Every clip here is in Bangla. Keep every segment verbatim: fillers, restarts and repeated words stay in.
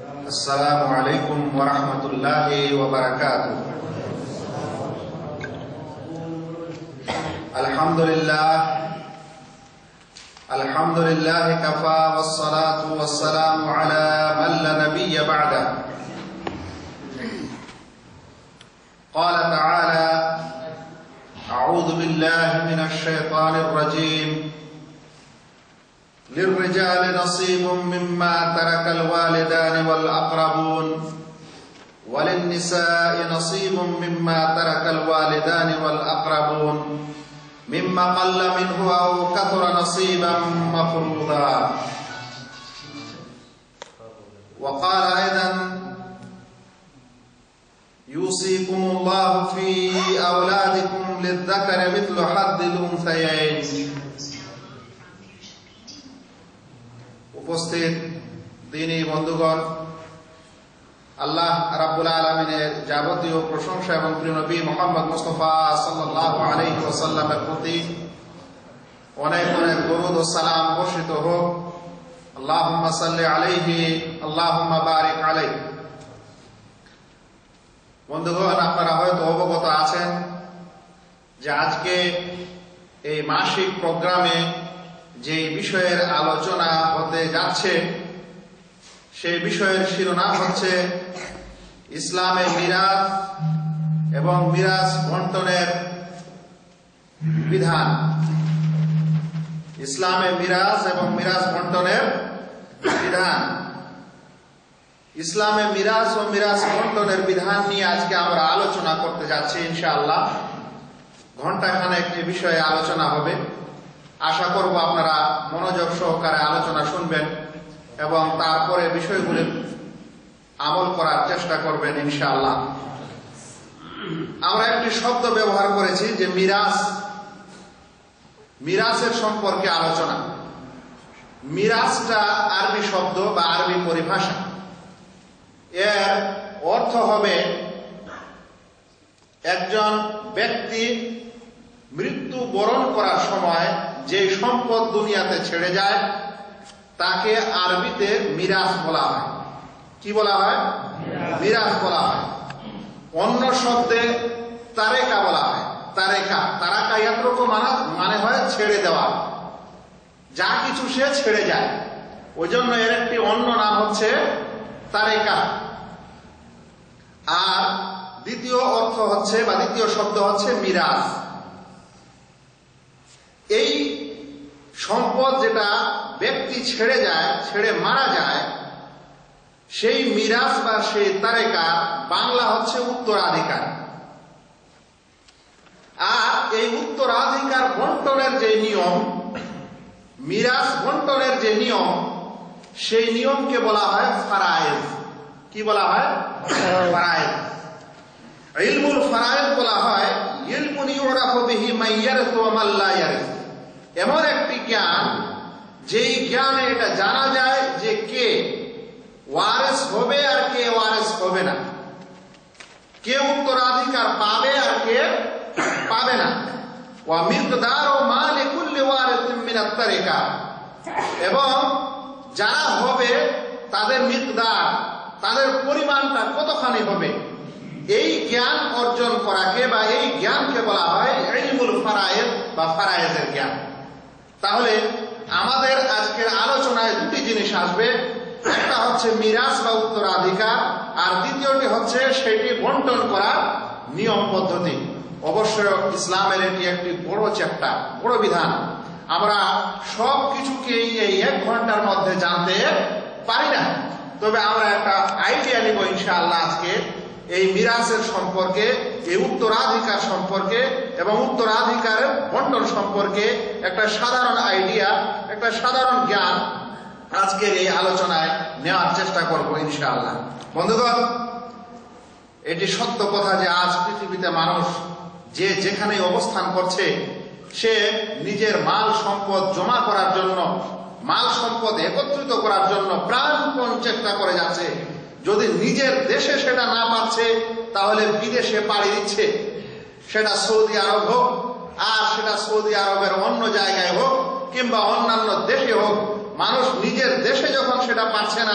السلام عليكم ورحمة الله وبركاته. الحمد لله الحمد لله كفى والصلاة والسلام على من لا نبي بعده. قال تعالى: أعوذ بالله من الشيطان الرجيم. للرجال نصيب مما ترك الوالدان والأقربون وللنساء نصيب مما ترك الوالدان والأقربون مما قل منه أو كثر نصيبا مفروضا. وقال أيضا: يوصيكم الله في أولادكم للذكر مثل حظ الأنثيين. উপস্থিত দিনী বন্ধুগণ, আল্লাহ রাব্বুল আলামিনের যাবতীয় প্রশংসা এবং প্রিয় নবী মুহাম্মদ মুস্তাফা সাল্লাল্লাহু আলাইহি ওয়াসাল্লামের প্রতি অনেক অনেক দরুদ ও সালাম বর্ষিত হোক। আল্লাহুম্মা সাল্লি আলাইহি আল্লাহুম্মা বারিক আলাইহি। বন্ধুগণ, আপনারা হয়তো অবগত আছেন যে আজকে এই মাসিক প্রোগ্রামে যে বিষয়ের আলোচনা হতে যাচ্ছে সেই বিষয়ের শিরোনাম হচ্ছে ইসলামে মিরাস এবং মিরাস বন্টনের বিধান। ইসলামে মিরাস এবং মিরাস বন্টনের বিধান। ইসলামে মিরাস ও মিরাস বন্টনের বিধান নিয়ে আজকে আমরা আলোচনা করতে যাচ্ছি ইনশাআল্লাহ। ঘন্টাখানেক এই বিষয়ে আলোচনা হবে। আশা করব আপনারা মনোযোগ সহকারে আলোচনা শুনবেন এবং তারপরে বিষয়গুলি আমল করার চেষ্টা করবেন ইনশাআল্লাহ। আমরা একটি শব্দ ব্যবহার করেছি যে মিরাস। মিরাসের সম্পর্কে আলোচনা। মিরাসটা আরবি শব্দ বা আরবি পরিভাষা। এর অর্থ হবে একজন ব্যক্তি মৃত্যু বরণ করার সময় যে সম্পদ দুনিয়াতে ছেড়ে যায় তাকে আরবিতে মিরাস বলা হয়। কি বলা হয়? মিরাস বলা হয়। অন্য শব্দে তারেকা বলা হয়। তারেকা তারাকা ইয়াত্রক মানে হয় ছেড়ে দেওয়া। যা কিছু সে ছেড়ে যায়, ওই জন্য এর একটি অন্য নাম হচ্ছে তারেকা। আর দ্বিতীয় অর্থ হচ্ছে বা দ্বিতীয় শব্দ হচ্ছে মিরাস। এই সম্পদ যেটা ব্যক্তি ছেড়ে যায়, ছেড়ে মারা যায়, সেই মিরাস বা সেই তারেকা বাংলা হচ্ছে উত্তরাধিকার। আর এই উত্তরাধিকার বন্টনের যে নিয়ম, মিরাস বন্টনের যে নিয়ম, সেই নিয়মকে বলা হয় ফারায়েজ। কি বলা হয়? ফারায়েজ। ইলমুল ফারায়েজ বলা হয় ইলমুন ইউরাফু বিহি মান ইয়ারিসু ওয়া মান লা ইয়ারিস। এমন একটি জ্ঞান যেই জ্ঞানে এটা জানা যায় যে কে ওয়ারিস হবে আর কে ওয়ারিস হবে না, কে উত্তরাধিকার পাবে আর কে পাবে না। ওয়া মিকদারু মা লিকুল্লি ওয়ারিসিন মিন আত-তারিকা। এবং যারা হবে তাদের মিকদার, তাদের পরিমাণটা কতখানি হবে, এই জ্ঞান অর্জন করাকে বা এই জ্ঞানকে বলা হয় ইলমুল ফারায়েজ বা ফারায়েজের জ্ঞান। তাহলে আমাদের আজকের আলোচনায় দুটি জিনিস আসবে। একটা হচ্ছে মিরাস বা উত্তরাধিকার, আর দ্বিতীয়টি হচ্ছে সেটি বন্টন করার নিয়ম পদ্ধতি। অবশ্য ইসলামের এটি একটি বড় চ্যাপ্টার, বড় বিধান। আমরা সব কিছুকেই এই এক ঘন্টার মধ্যে জানতে পারি না, তবে আমরা একটা আইডিয়া নিব ইনশাআল্লাহ আজকে এই মিরাসের সম্পর্কে, এই উত্তরাধিকার সম্পর্কে এবং উত্তরাধিকারের বন্টন সম্পর্কে একটা সাধারণ আইডিয়া, একটা সাধারণ জ্ঞান আজকের এই আলোচনায় নেওয়ার চেষ্টা করব ইনশাআল্লাহ। বন্ধুগণ, এটি সত্য কথা যে আজ পৃথিবীতে মানুষ যে যেখানে অবস্থান করছে সে নিজের মাল সম্পদ জমা করার জন্য, মাল সম্পদ একত্রিত করার জন্য প্রাণপণ চেষ্টা করে যাচ্ছে। যদি নিজের দেশে সেটা না পাচ্ছে তাহলে বিদেশে পাড়ি দিচ্ছে। সেটা সৌদি আরব হোক, আর সেটা সৌদি আরবের অন্য জায়গায় হোক কিংবা অন্যান্য দেশে হোক, মানুষ নিজের দেশে যখন সেটা পাচ্ছে না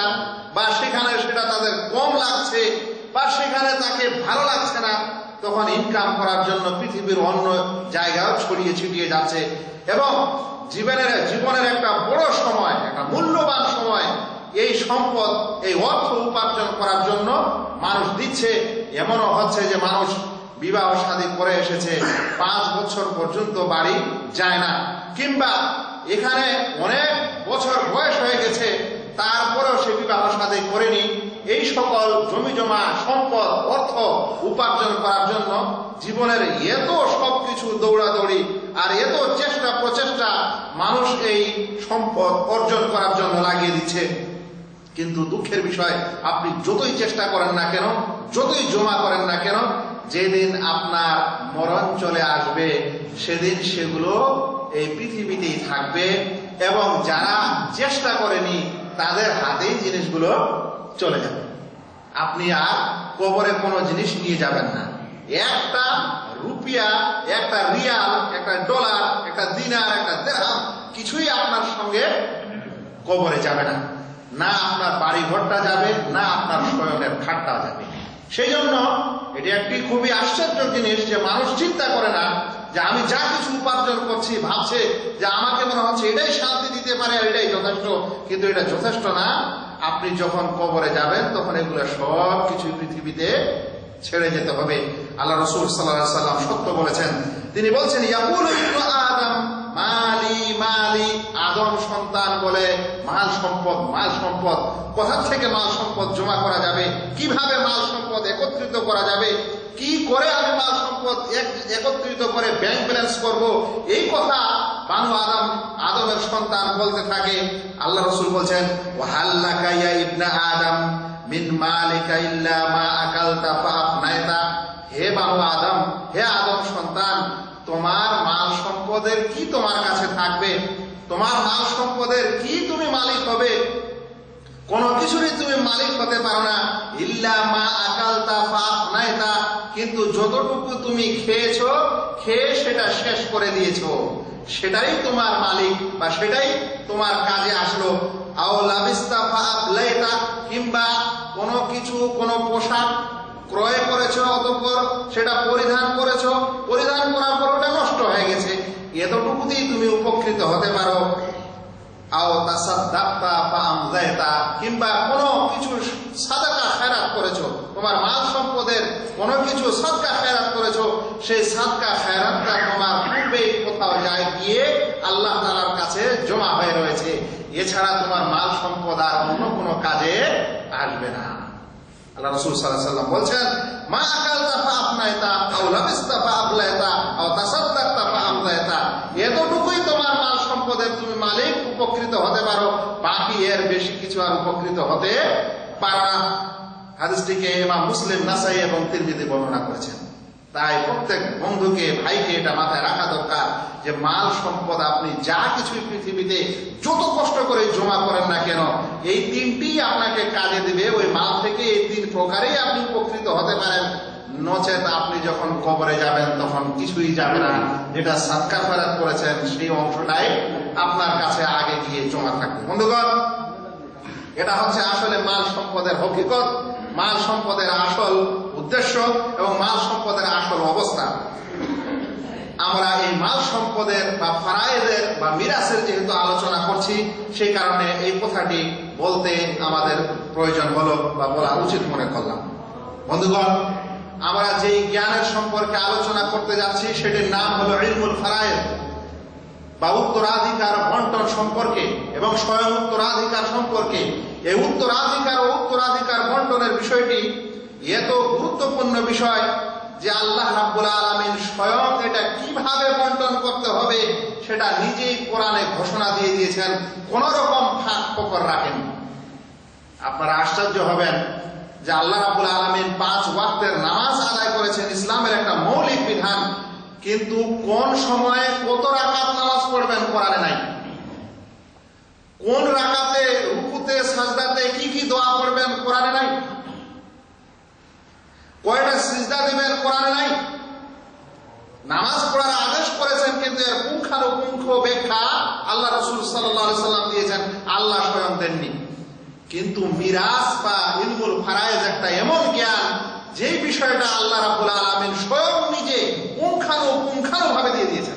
বা সেখানে সেটা তাদের কম লাগছে বা সেখানে তাকে ভালো লাগছে না, তখন ইনকাম করার জন্য পৃথিবীর অন্য জায়গায় ছড়িয়ে ছিটিয়ে যাচ্ছে। এবং জীবনের জীবনের একটা বড় সময়, একটা মূল্যবান সময় এই সম্পদ, এই অর্থ উপার্জন করার জন্য মানুষ দিচ্ছে। এমনও হচ্ছে যে মানুষ বিবাহ শাদী করে এসেছে, পাঁচ বছর পর্যন্ত বাড়ি যায় না, কিংবা এখানে অনেক বছর বয়স হয়ে গেছে তারপরেও সে বিবাহ শাদী করেনি। এই সকল জমি জমা সম্পদ অর্থ উপার্জন করার জন্য জীবনের এত সবকিছু দৌড়াদৌড়ি আর এত চেষ্টা প্রচেষ্টা মানুষ এই সম্পদ অর্জন করার জন্য লাগিয়ে দিচ্ছে। কিন্তু দুঃখের বিষয়, আপনি যতই চেষ্টা করেন না কেন, যতই জমা করেন না কেন, যেদিন আপনার মরণ চলে আসবে সেদিন সেগুলো এই পৃথিবীতেই থাকবে এবং যারা চেষ্টা করেনি তাদের হাতেই জিনিসগুলো চলে যাবে। আপনি আর কবরে কোনো জিনিস নিয়ে যাবেন না। একটা রুপিয়া, একটা রিয়াল, একটা ডলার, একটা দিনার, একটা দিরহাম কিছুই আপনার সঙ্গে কবরে যাবে না। না আপনার বাড়ি ঘরটা যাবে, না আপনার শয়নের খাটটা যাবে। সেই জন্য এটি একটি খুবই আশ্চর্য জিনিস যে মানুষ চিন্তা করে না যে আমি যা কিছু উপার্জন করছি, ভাবছে যে আমাকে মনে হচ্ছে এটাই শান্তি দিতে পারে আর এটাই যথেষ্ট, কিন্তু এটা যথেষ্ট না। আপনি যখন কবরে যাবেন তখন এগুলো সব কিছু পৃথিবীতে ছেড়ে যেতে হবে। আল্লাহ রাসূল সাল্লাল্লাহু আলাইহি সাল্লাম সত্য বলেছেন। তিনি বলছেন, ইয়াকুলু ইবনু আদম মালি মালি, আদম সন্তান বলে মাল সম্পদ মাল সম্পদ। কোথা থেকে মাল সম্পদ জমা করা যাবে, কিভাবে মাল সম্পদ একত্রিত করা যাবে, কি করে আমি মাল সম্পদ একত্রিত করে ব্যাংক ব্যালেন্স করব, এই কথা বানু আদম আদমের সন্তান বলতে থাকে। আল্লাহ রাসূল বলছেন, ওয়াহাল্লাকা ইয়া ইবনা আদম মিন মালিকা ইল্লা মা আকালতা ফাআফনাইতা, হে বানু আদম, হে আদম সন্তান, তোমার মাল সম্পদের কি তোমার কাছে থাকবে, তোমার মাল সম্পদের কি তুমি মালিক হবে? কোন কিছুরই তুমি মালিক হতে পারো না। ইল্লা মা আকালতা ফাআফনাইতা, কিন্তু যতটুকু তুমি খেয়েছো, খেয়ে সেটা শেষ করে দিয়েছো, সেটাই তোমার মালিক বা সেটাই তোমার কাজে আসলো। আও লাবিস্তা ফাআবলাইতা, কিংবা কোনো কিছু কোনো পোশাক ক্রয় করেছো, অতঃপর সেটা পরিধান করেছো, পরিধান করার পর ওটা নষ্ট হয়ে গেছে, এতটুকুতেই তুমি উপকৃত হতে পারো। আও তাসাদ্দাকতা ফাআমদাইতা, কিংবা কোনো কিছু সাদাকা খেরাত করেছো, তোমার মাল সম্পদের কোনো কিছু সাদকা খেরাত করেছো, সেই সাদকা খেরাতটা তোমার পূর্বেই কোথাও যায় গিয়ে আল্লাহ তাআলার কাছে জমা হয়ে রয়েছে, এছাড়া তোমার মাল সম্পদ আর অন্য কোনো কাজে আসবে না। আল্লাহ রাসূল সাল্লাল্লাহু আলাইহি ওয়াসাল্লাম বলছেন, মা আকালতা ফাআফনাইতা আও লাবিসতা ফাআবলাইতা আও তাসাদ্দাকতা ফাআমদাইতা, এতটুকুই তোমার মাল সম্পদের তুমি মালিক, উপকৃত হতে পারো, বাকি এর বেশি কিছু আর উপকৃত হতে পারো না। হাদিসটিকে ইমাম মুসলিম, নাসাই এবং তিরমিজি বর্ণনা করেছেন। তাই প্রত্যেক বন্ধুকে, ভাইকে এটা মাথায় রাখা দরকার যে মাল সম্পদ আপনি যা কিছুই পৃথিবীতে যত কষ্ট করে জমা করেন না কেন, এই তিনটি আপনাকে কাজে দিবে। ওই মাল থেকে এই তিন প্রকারেই আপনি উপকৃত হতে পারেন, নচেত আপনি যখন কবরে যাবেন তখন কিছুই যাবে না। যেটা সাদকা খেরাত করেছেন সেই অংশটাই আপনার কাছে আগে গিয়ে জমা থাকবে। বন্ধুগণ, এটা হচ্ছে আসলে মাল সম্পদের হকিকত, মাল সম্পদের আসল উদ্দেশ্য এবং মাল সম্পদের আসল অবস্থা। আমরা এই মাল সম্পদের বা ফারায়েদের বা মিরাসের যেহেতু আলোচনা করছি, সেই কারণে এই কথাটি বলতে আমাদের প্রয়োজন হলো বা বলা উচিত মনে করলাম। বন্ধুগণ, আমরা যেই জ্ঞানের সম্পর্কে আলোচনা করতে যাচ্ছি সেটির নাম হলো ইলমুল ফারায়েদ বা উত্তরাধিকার বন্টন সম্পর্কে এবং স্বয়ং উত্তরাধিকার সম্পর্কে। এই উত্তরাধিকার ও উত্তরাধিকার বন্টনের বিষয়টি এত গুরুত্বপূর্ণ বিষয় যে আল্লাহ রাব্বুল আলামিন স্বয়ং এটা কিভাবে বন্টন করতে হবে সেটা নিজেই কোরআনে ঘোষণা দিয়ে দিয়েছেন, কোন রকম ফাঁক ফোকর রাখেন। আপনারা আশ্চর্য হবেন যে আল্লাহ রাব্বুল আলামিন পাঁচ ওয়াক্তের নামাজ আদায় করেছেন, ইসলামের একটা মৌলিক বিধান, কিন্তু কোন সময়ে কত রাকাত নামাজ পড়বেন কোরআনে নাই। কোন রাকাতে, রুকুতে, সাজদাতে কি কি দোয়া পড়বেন কোরআনে নাই। কয়টা সিজদা দিবেন কোরআনে নাই। নামাজ পড়ার আদেশ করেছেন, কিন্তু এর পুঙ্খানুপুঙ্খ ব্যাখ্যা আল্লাহ রাসূল সাল্লাল্লাহু আলাইহি সাল্লাম দিয়েছেন, আল্লাহ স্বয়ং দেননি। কিন্তু মিরাস বা ইলমুল ফারায়েজ একটা এমন জ্ঞান যেই বিষয়টা আল্লাহ রাব্বুল আলামিন স্বয়ং নিজে পুঙ্খানুপুঙ্খানুভাবে দিয়ে দিয়েছেন।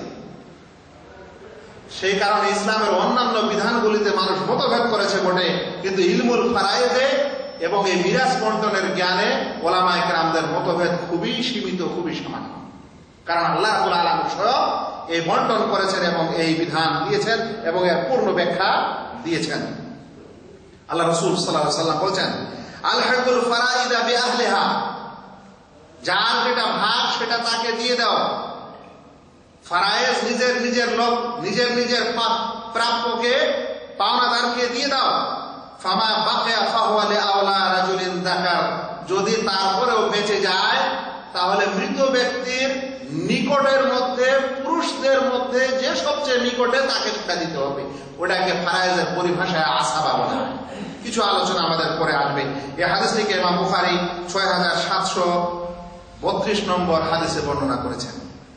সেই কারণে ইসলামের অন্যান্য বিধানগুলিতে মানুষ মতভেদ করেছে বটে, কিন্তু ইলমুল ফারায়েজে এবং এই মিরাস বন্টনের জ্ঞানে ওলামায়ে কেরামদের মতভেদ খুবই সীমিত, খুবই সামান্য। কারণ আল্লাহ রাব্বুল আলামিন স্বয়ং এই বন্টন করেছেন এবং এই বিধান দিয়েছেন এবং এর পূর্ণ ব্যাখ্যা দিয়েছেন। আল্লাহ রাসূল সাল্লাল্লাহু আলাইহি ওয়াসাল্লাম বলেছেন, আলহাকুল ফারাইদা বিআহলিহা, যার যেটা ভাগ সেটা তাকে দিয়ে দাও। ফারায়েজ নিজের নিজের লোক, নিজের নিজের প্রাপ্যকে পাওনাদারকে দিয়ে দাও। ফামা বাকিয়া ফাহুয়া লিআওলা রাজুলিন যাকার, যদি তারপরেও বেঁচে যায় তাহলে মৃত ব্যক্তির নিকটের মধ্যে, পুরুষদের মধ্যে যে সবচেয়ে নিকটে তাকে সেটা দিতে হবে। ওটাকে ফারায়েজের পরিভাষায় আসাবা বলা হয়। কিছু আলোচনা আমাদের পরে আসবে। এই হাদিসটিকে ইমাম বুখারী ছয় হাজার সাতশো বত্রিশ নম্বর হাদিসে বর্ণনা করেছেন।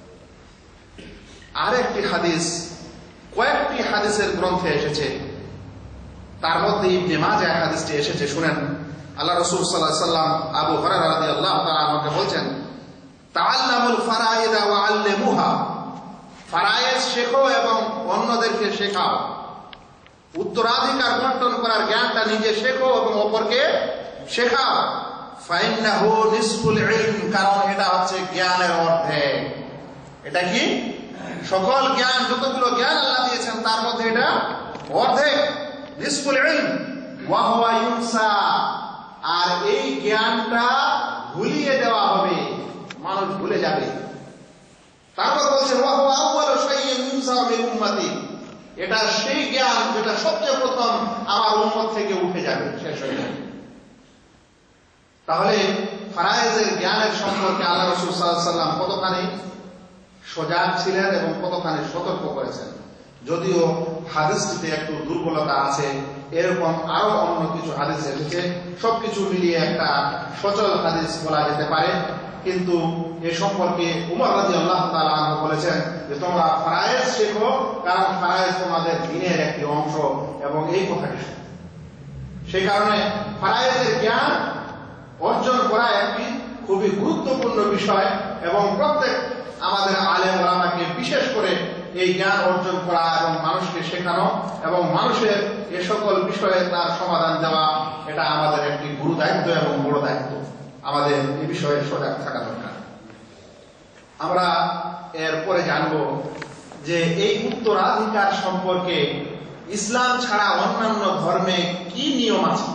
আর একটি হাদিস কয়েকটি হাদিসের গ্রন্থে এসেছে, তার মধ্যে ইবনে মাজাহ হাদিসটি এসেছে। শুনেন, আল্লাহ রাসূল সাল্লাল্লাহু আলাইহি ওয়াসাল্লাম আবু হুরায়রা রাদিয়াল্লাহু তাআলা আমাকে বলছেন, তাআল্লামুল ফারাইদা ওয়া আল্লিমুহা, ফারায়েজ শেখো এবং অন্যদেরকে শেখাও। উত্তরাধিকার বন্টন করার জ্ঞানটা নিজে শেখো এবং অপরকে শেখাও। ফাইন্নাহু নিসফুল ইলম, কারণ এটা হচ্ছে জ্ঞানের অর্ধেক। এটা কি? সকল জ্ঞান, যতগুলো জ্ঞান আল্লাহ দিয়েছেন তার মধ্যে এটা অর্ধেক, নিসফুল ইলম। ওয়া হুয়া ইউনসা, আর এই জ্ঞানটা ভুলিয়ে দেওয়া হবে, মানুষ ভুলে যাবে। তারপর বলছে ওয়া হুয়া আউয়ালু শাইইন ইউনসা মিন উম্মতি, এটা সেই জ্ঞান যেটা সবচেয়ে প্রথম আমার উম্মত থেকে উঠে যাবে, শেষ হয়ে যাবে। তাহলে ফারায়েজের জ্ঞানের সম্পর্কে আল্লাহ রাসূল সাল্লাল্লাহু আলাইহি ওয়াসাল্লাম কতখানি সজাগ ছিলেন এবং কতখানি সতর্ক করেছেন। যদিও হাদিসটিতে একটু দুর্বলতা আছে, এরকম আরো অন্য কিছু হাদিস এসেছে, সবকিছু মিলিয়ে একটা সচল হাদিস বলা যেতে পারে। কিন্তু এ সম্পর্কে উমর রাদিয়াল্লাহু তাআলা আনহু বলেছেন যে তোমরা ফারায়েজ শেখো, কারণ ফারায়েজ তোমাদের দ্বীনের একটি অংশ, এবং এই কথাটি সেই কারণে ফারায়েজের জ্ঞান অর্জন করা একটি খুবই গুরুত্বপূর্ণ বিষয়, এবং প্রত্যেক আমাদের আলেম ওলামাকে বিশেষ করে এই জ্ঞান অর্জন করা এবং মানুষকে শেখানো এবং মানুষের এ সকল বিষয়ে তার সমাধান দেওয়া, এটা আমাদের একটি গুরু দায়িত্ব এবং বড় দায়িত্ব। আমাদের এই বিষয়ে সজাগ থাকা দরকার। আমরা এরপরে জানব যে এই উত্তরাধিকার সম্পর্কে ইসলাম ছাড়া অন্যান্য ধর্মে কি নিয়ম আছে।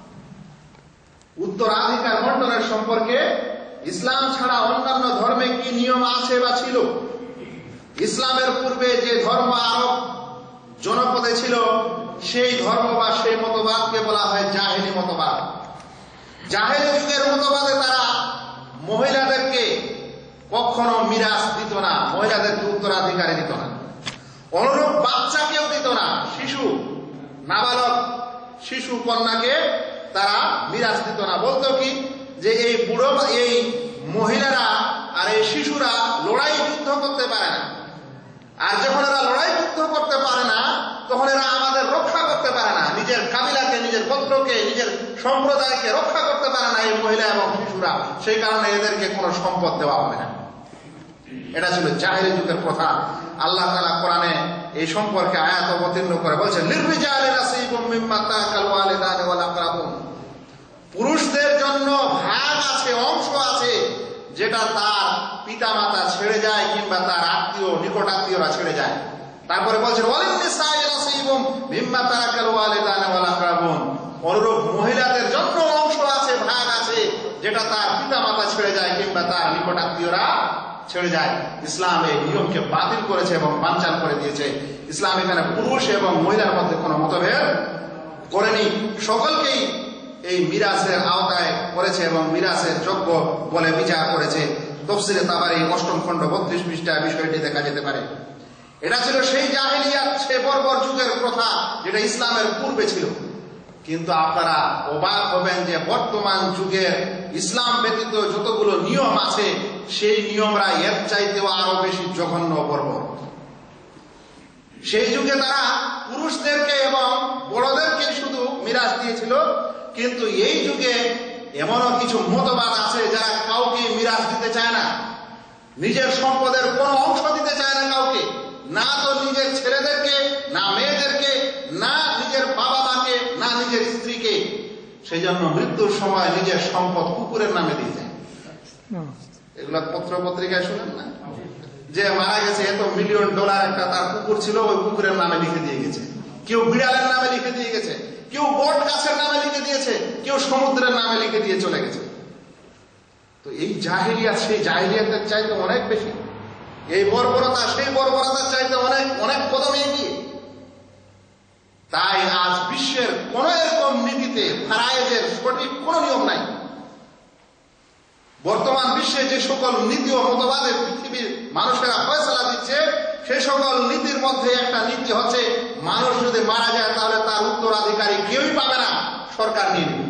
উত্তরাধিকার বন্টনের সম্পর্কে ইসলাম ছাড়া অন্যান্য ধর্মে কি নিয়ম আছে বা ছিল। ইসলামের পূর্বে যে ধর্ম আরব জনপদে ছিল, সেই ধর্ম বা সেই মতবাদকে বলা হয় জাহেলি মতবাদ। জাহেলি যুগের মতবাদে তারা মহিলাদেরকে কখনো মিরাস দিত না, মহিলাদেরকে উত্তরাধিকারে দিত না। অনুরূপ বাচ্চাকেও দিত না, শিশু নাবালক শিশু কন্যাকে তারা মিরাস দিত না। বলতো কি যে এই বুড়ো এই মহিলারা আর এই শিশুরা লড়াই যুদ্ধ করতে পারে না, আর যখন এরা লড়াই যুদ্ধ করতে পারে না তখন এরা আমাদের রক্ষা করতে পারে না, নিজের কাবিলাকে, নিজের গোত্রকে, নিজের সম্প্রদায়কে রক্ষা করতে পারে না এই মহিলা এবং শিশুরা। সেই কারণে এদেরকে কোনো সম্পদ দেওয়া হবে না। এটা ছিল জাহেলি যুগের প্রথা। আল্লাহ তাআলা কোরআনে এই সম্পর্কে আয়াত অবতীর্ণ করে বলছেন, লিররিজালি নাসীবুম মিম্মা তারাকাল ওয়ালিদানি ওয়াল আকরাবুন, পুরুষদের জন্য ভাগ আছে, অংশ আছে, যেটা তার পিতামাতা ছেড়ে যায় কিংবা তার আত্মীয় নিকট আত্মীয়রা ছেড়ে যায়। তারপরে বলছেন ওয়ালিন নিসাই নাসীবুম মিম্মা তারাকাল ওয়ালিদানি ওয়াল আকরাবুন, অনুরূপ মহিলাদের জন্য অংশ আছে, ভাগ আছে, যেটা তার পিতামাতা ছেড়ে যায় কিংবা তার নিকট আত্মীয়রা ছেড়ে যায়। ইসলাম এই নিয়মকে বাতিল করেছে এবং বানচাল করে দিয়েছে। ইসলাম এখানে পুরুষ এবং মহিলার মধ্যে কোনো মতভেদ করেনি, সকলকেই এই মিরাসের আওতায় করেছে এবং মিরাসের যোগ্য বলে বিচার করেছে। তাফসীরে তাবারী অষ্টম খণ্ড বত্রিশ পৃষ্ঠায় বিষয়টি দেখা যেতে পারে। এটা ছিল সেই জাহেলিয়াত, সে বর্বর যুগের প্রথা যেটা ইসলামের পূর্বে ছিল। কিন্তু আপনারা অবাক হবেন যে বর্তমান যুগের ইসলাম ব্যতীত যতগুলো নিয়ম আছে সেই নিয়মরা এর চাইতেও আরো বেশি জঘন্য বর্বর। সেই যুগে তারা পুরুষদেরকে এবং বড়দেরকে শুধু মিরাজ দিয়েছিল। কিন্তু এই যুগে এমনও কিছু মতবাদ আছে যারা কাউকে মিরাজ দিতে চায় না, নিজের সম্পদের কোনো অংশ দিতে চায় না কাউকে, না তো নিজের ছেলেদেরকে, না মেয়েদেরকে, না নিজের বাবা মাকে, না নিজের স্ত্রীকে। সেই জন্য মৃত্যুর সময় নিজের সম্পদ কুকুরের নামে দিয়ে যায়। এগুলো পত্র পত্রিকায় শুনেন না, যে মারা গেছে এত মিলিয়ন ডলার একটা তার কুকুর ছিল, ওই কুকুরের নামে লিখে দিয়ে গেছে। কেউ বিড়ালের নামে লিখে দিয়ে গেছে, কেউ বট গাছের নামে লিখে দিয়েছে, কেউ সমুদ্রের নামে লিখে দিয়ে চলে গেছে। তো এই জাহেলিয়াত সেই জাহেলিয়াতের চাইতে অনেক বেশি, এই বর্বরতা সেই বর্বরতার চাইতে অনেক অনেক কদমে এগিয়ে। তাই আজ বিশ্বের কোন এরকম নীতিতে ফারায়েজের সঠিক কোন নিয়ম নাই। বর্তমান বিশ্বে যে সকল নীতি ও মতবাদের পৃথিবীর মানুষেরা ফয়সালা দিচ্ছে, সেই সকল নীতির মধ্যে একটা নীতি হচ্ছে মানুষ যদি মারা যায় তাহলে তার উত্তরাধিকারী কেউই পাবে না, সরকার নিয়ে নেবে।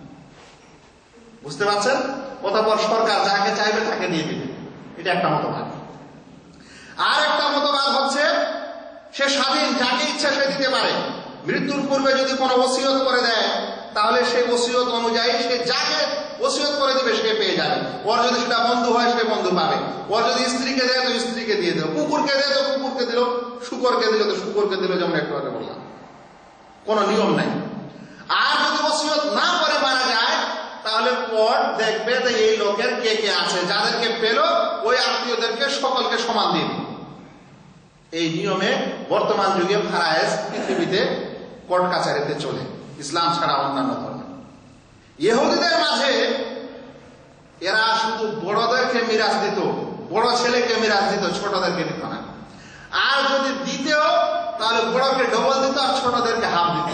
বুঝতে পারছেন? অতঃপর সরকার যাকে চাইবে তাকে নিয়ে দেবে, এটা একটা মতবাদ। আর একটা মতবাদ হচ্ছে সে স্বাধীন, যাকে ইচ্ছা সে দিতে পারে। মৃত্যুর পূর্বে যদি কোনো ওসিয়ত করে দেয় তাহলে সেই ওসিয়ত অনুযায়ী সে যাকে ওসিয়ত করে দিবে সে পেয়ে যাবে। ওর যদি সেটা বন্ধু হয় সে বন্ধু পাবে, ওর যদি স্ত্রীকে দেয় তো স্ত্রীকে দিয়ে দেবে, কুকুরকে দেয় তো কুকুরকে দিল, শুকরকে দিল তো শুকরকে দিল, যেমন একটু আগে বললাম। কোনো নিয়ম নাই। আর যদি ওসিয়ত না করে মারা যায় তাহলে পর দেখবে যে এই লোকের কে কে আছে, যাদেরকে পেল ওই আত্মীয়দেরকে সকলকে সমান দিয়ে দিবে। এই নিয়মে বর্তমান যুগে ফারায়েজ পৃথিবীতে কোর্ট কাছারিতে চলে, ইসলাম ছাড়া অন্যান্য ধর্ম। ইহুদিদের মাঝে এরা শুধু বড়দেরকে মিরাজ দিত, বড় ছেলেকে মিরাজ দিত, ছোটদেরকে দিত না। আর যদি দিতেও তাহলে বড়কে ডবল দিত আর ছোটদেরকে হাফ দিত।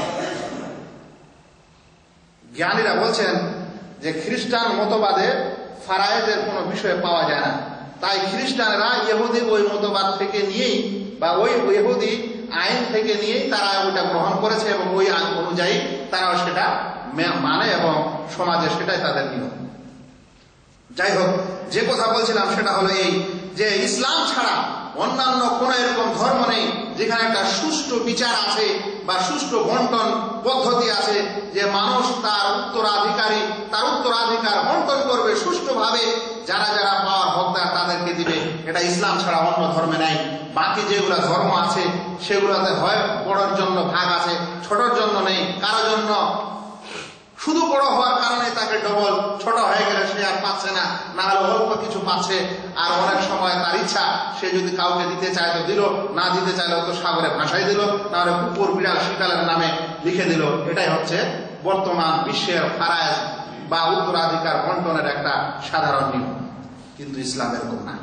জ্ঞানীরা বলছেন যে খ্রিস্টান মতবাদে ফারায়েজের কোনো বিষয় পাওয়া যায় না, তাই খ্রিস্টানরা ইহুদি ওই মতবাদ থেকে নিয়েই বা ওই ইহুদি আইন থেকে নিয়েই তারা ওইটা গ্রহণ করেছে এবং ওই আইন অনুযায়ী তারাও সেটা মানে এবং সমাজে সেটাই তাদের নিয়ম। যাই হোক, যে কথা বলছিলাম সেটা হলো এই যে ইসলাম ছাড়া অন্যান্য কোন এরকম ধর্ম নেই যেখানে একটা সুষ্ঠু বিচার আছে বা সুষ্ঠু বন্টন পদ্ধতি আছে, যে মানুষ তার উত্তরাধিকারী তার উত্তরাধিকার বন্টন করবে সুষ্ঠুভাবে, যারা যারা পাওয়ার হকদার তাদেরকে দিবে। এটা ইসলাম ছাড়া অন্য ধর্মে নাই। বাকি যেগুলো ধর্ম আছে সেগুলোতে হয় বড়র জন্য ভাগ আছে, ছোটর জন্য নেই। কারোর জন্য শুধু বড় হওয়ার কারণে তাকে ডবল, ছোট হয়ে গেলে সে আর পাচ্ছে না, না হলে অল্প কিছু পাচ্ছে। আর অনেক সময় তার ইচ্ছা, সে যদি কাউকে দিতে চায় তো দিল, না দিতে চাইলে তো সাগরে ভাসাই দিল, না হলে কুকুর বিড়াল শিকালের নামে লিখে দিল। এটাই হচ্ছে বর্তমান বিশ্বের ফারায়েজ বা উত্তরাধিকার বন্টনের একটা সাধারণ নিয়ম। কিন্তু ইসলাম এরকম না।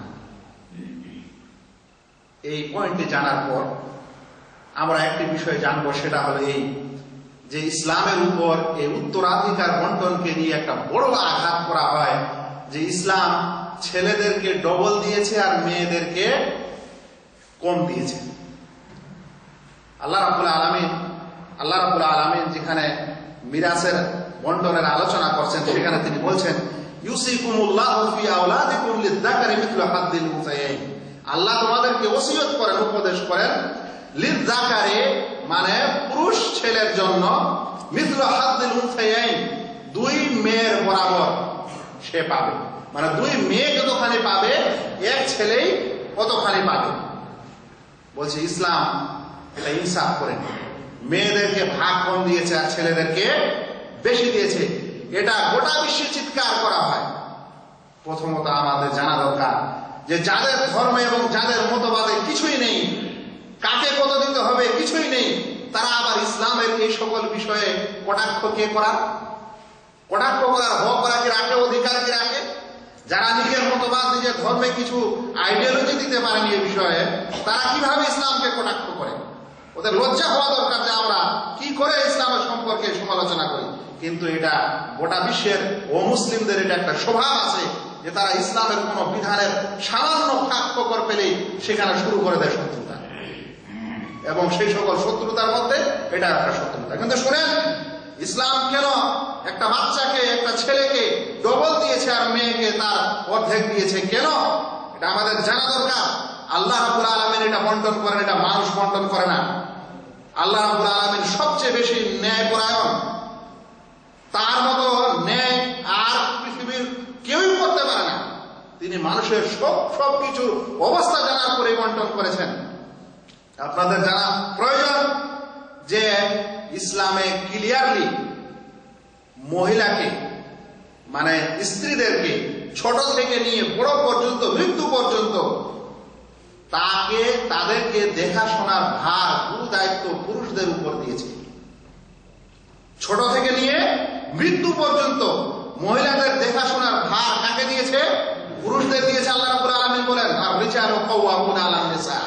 এই পয়েন্টটি জানার পর আমরা একটি বিষয় জানবো, সেটা হলো এই যে ইসলামের উপর এই উত্তরাধিকার বন্টনকে নিয়ে একটা বড় আঘাত করা হয়, যে ইসলাম ছেলেদেরকে ডবল দিয়েছে আর মেয়েদেরকে কম দিয়েছে। আল্লাহ রাব্বুল আলামিন আল্লাহ রাব্বুল আলামিন যেখানে মিরাসের বন্টনের আলোচনা করছেন সেখানে তিনি বলছেন, ইউসিকুমুল্লাহু ফি আওলাদিকুম লিয-যাকারি মিথলু হাদ্দিল উনসায়াইন। আল্লাহ তোমাদেরকে ওসিয়ত করেন, উপদেশ করেন, লিয-যাকারি মানে পুরুষ ছেলের জন্য, মিথলু হাদ্দিল উনসায়াইন দুই মেয়ের বরাবর সে পাবে। মানে দুই মেয়ে যতখানি পাবে এক ছেলেই কতখানি পাবে। বলছে ইসলাম এটা ইনসাফ করেন, মেয়েদেরকে ভাগ কম দিয়েছে আর ছেলেদেরকে বেশি দিয়েছে। এটা গোটা বিশ্বে চিৎকার করা হয়। প্রথমত আমাদের জানা দরকার যে যাদের ধর্ম এবং যাদের মতবাদে কিছুই নেই, কাকে কত দিতে হবে কিছুই নেই, তারা আবার ইসলামের এই সকল বিষয়ে কটাক্ষ কে করার কটাক্ষ করার হক করা কি রাখে, অধিকার কি রাখে? যারা নিজের মতবাদ নিজের ধর্মে কিছু আইডিওলজি দিতে পারেনি এ বিষয়ে, তারা কিভাবে ইসলামকে কটাক্ষ করে? ওদের লজ্জা হওয়া দরকার যে আমরা কি করে ইসলামের সম্পর্কে সমালোচনা করি। কিন্তু এটা গোটা বিশ্বের অমুসলিমদের এটা একটা স্বভাব আছে যে তারা ইসলামের কোন বিধানের সামান্য ফাঁক পেলেই সেখানে শুরু করে দেয় শত্রুতা, এবং সেই সকল শত্রুতার মধ্যে এটা একটা শত্রুতা। কিন্তু শুনেন, ইসলাম কেন একটা বাচ্চাকে একটা ছেলেকে ডবল দিয়েছে আর মেয়েকে তার অর্ধেক দিয়েছে? কেন? এটা আমাদের জানা দরকার। আল্লাহ রাব্বুল আলামিন এটা বন্টন করেন, এটা মানুষ বন্টন করে না। আল্লাহ রাব্বুল আলামিন সবচেয়ে বেশি ন্যায়পরায়ণ। তার মতো ন্যায় আর পৃথিবীর কেউই করতে পারে না। তিনি মানুষের সব সবকিছুর অবস্থা জানার পরে বন্টন করেছেন। আপনাদের জানা প্রয়োজন যে ইসলামে ক্লিয়ারলি মহিলাকে মানে স্ত্রীদেরকে ছোট থেকে নিয়ে বড় পর্যন্ত মৃত্যু পর্যন্ত তাকে তাদেরকে দেখাশোনার ভার পুরো দায়িত্ব পুরুষদের উপর দিয়েছে। ছোট থেকে নিয়ে মৃত্যু পর্যন্ত মহিলাদের দেখাশোনার ভার কাকে দিয়েছে? পুরুষদের দিয়েছে। আল্লাহ রাব্বুল আলামিন বলেন, আর রিজালু কাওয়ামুনা আলান নিসা,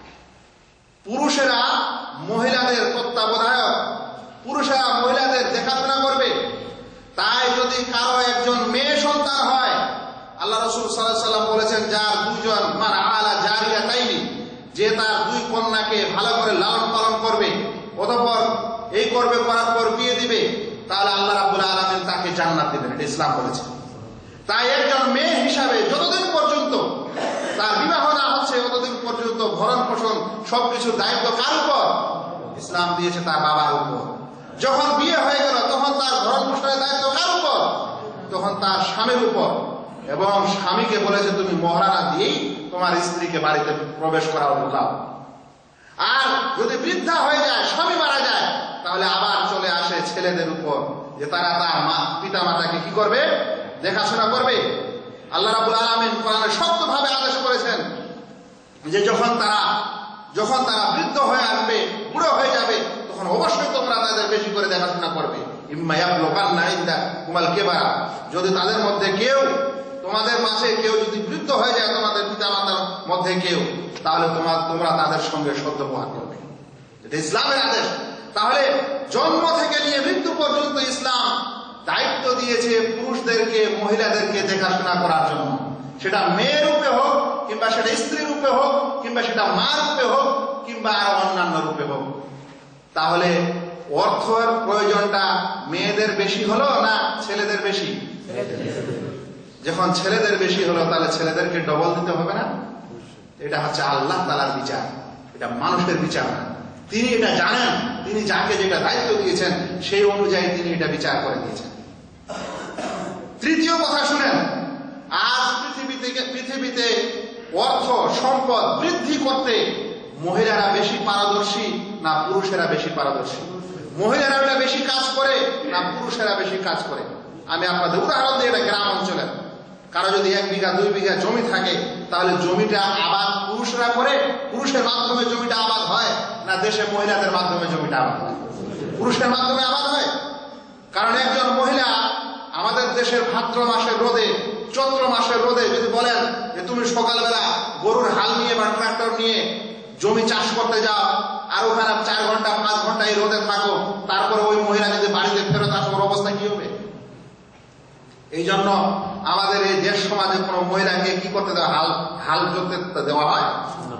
পুরুষেরা মহিলাদের তত্ত্বাবধায়ক, পুরুষেরা মহিলাদের দেখাশোনা করবে। তাই যদি কারো একজন মেয়ে সন্তান হয়, আল্লাহ রাসূল সাল্লাল্লাহু আলাইহি ওয়াসাল্লাম বলেছেন, যার দুইজন মান আলা জারিয়াতাইনি, যে তার দুই কন্যাকে ভালো করে লালন পালন করবে, অতঃপর এই করবে, করার পর বিয়ে দিবে, তাহলে আল্লাহ রাব্বুল আলামিন তাকে জান্নাত দেবেন। এটা ইসলাম বলেছে। তাই একজন মেয়ে হিসাবে যতদিন পর্যন্ত তার বিবাহ না হচ্ছে ততদিন পর্যন্ত ভরণ পোষণ সবকিছুর দায়িত্ব কার উপর? ইসলাম দিয়েছে তার বাবার উপর। যখন বিয়ে হয়ে গেল তখন তার ভরণ পোষণের দায়িত্ব কার উপর? তখন তার স্বামীর উপর। এবং স্বামীকে বলেছে তুমি মহারানা দিয়েই তোমার স্ত্রীকে বাড়িতে প্রবেশ করা ঢোকাও। আর যদি বৃদ্ধা হয়ে যায়, স্বামী মারা যায়, তাহলে আবার চলে আসে ছেলেদের উপর, যে তারা তার মা পিতা মাতাকে কি করবে? দেখাশোনা করবে। আল্লাহ রাব্বুল আলামিন কোরআনে শক্তভাবে আদেশ করেছেন যে যখন তারা যখন তারা বৃদ্ধ হয়ে আসবে, বুড়ো হয়ে যাবে, তখন অবশ্যই তোমরা তাদের বেশি করে দেখাশোনা করবে। ইম্মা ইয়াবলুগান্না ইনদাকুমুল কিবারা, যদি তাদের মধ্যে কেউ, তোমাদের মাঝে কেউ যদি বৃদ্ধ হয়ে যায়, তোমাদের পিতা মাতার মধ্যে কেউ, তাহলে তোমার তোমরা তাদের সঙ্গে সদ্ব্যবহার করবে। এটা ইসলামের আদেশ। তাহলে জন্ম থেকে নিয়ে মৃত্যু পর্যন্ত ইসলাম দায়িত্ব দিয়েছে পুরুষদেরকে মহিলাদেরকে দেখাশোনা করার জন্য। সেটা মেয়ের রূপে হোক, কিংবা সেটা স্ত্রী রূপে হোক, কিংবা সেটা মা রূপে হোক, কিংবা আরো অন্যান্য রূপে হোক। তাহলে অর্থের প্রয়োজনটা মেয়েদের বেশি হলো না ছেলেদের বেশি? যখন ছেলেদের বেশি হলো, তাহলে ছেলেদেরকে ডবল দিতে হবে না? এটা হচ্ছে আল্লাহ তাআলার বিচার, এটা মানুষের বিচার না। তিনি এটা জানেন, তিনি যাকে যেটা দায়িত্ব দিয়েছেন সেই অনুযায়ী তিনি এটা বিচার করে দিয়েছেন। তৃতীয় কথা শুনেন, আজ পৃথিবী থেকে পৃথিবীতে অর্থ সম্পদ বৃদ্ধি করতে মহিলারা বেশি পারদর্শী না পুরুষেরা বেশি পারদর্শী? মহিলারা এটা বেশি কাজ করে না পুরুষেরা বেশি কাজ করে? আমি আপনাদের উদাহরণ দিই, এটা গ্রাম অঞ্চলের। কারো যদি এক বিঘা দুই বিঘা জমি থাকে, তাহলে জমিটা আবাদ পুরুষরা করে, পুরুষের মাধ্যমে জমিটা আবাদ হয়, না দেশে মহিলাদের মাধ্যমে জমিটা আবাদ হয়? পুরুষের মাধ্যমে আবাদ হয়। কারণ একজন মহিলা আমাদের দেশের ভাদ্র মাসের রোদে, চৈত্র মাসের রোদে যদি বলেন যে তুমি সকালবেলা গরুর হাল নিয়ে বা ট্রাক্টর নিয়ে জমি চাষ করতে যাও, আর ওখানে চার ঘন্টা পাঁচ ঘন্টা এই রোদে থাকো, তারপরে ওই মহিলা যদি বাড়িতে ফেরত আসে, ওর অবস্থা কি হবে? এই জন্য আমাদের এই দেশ সমাজে কোনো মহিলাকে কি করতে দেওয়া, হাল হাল করতে দেওয়া হয়?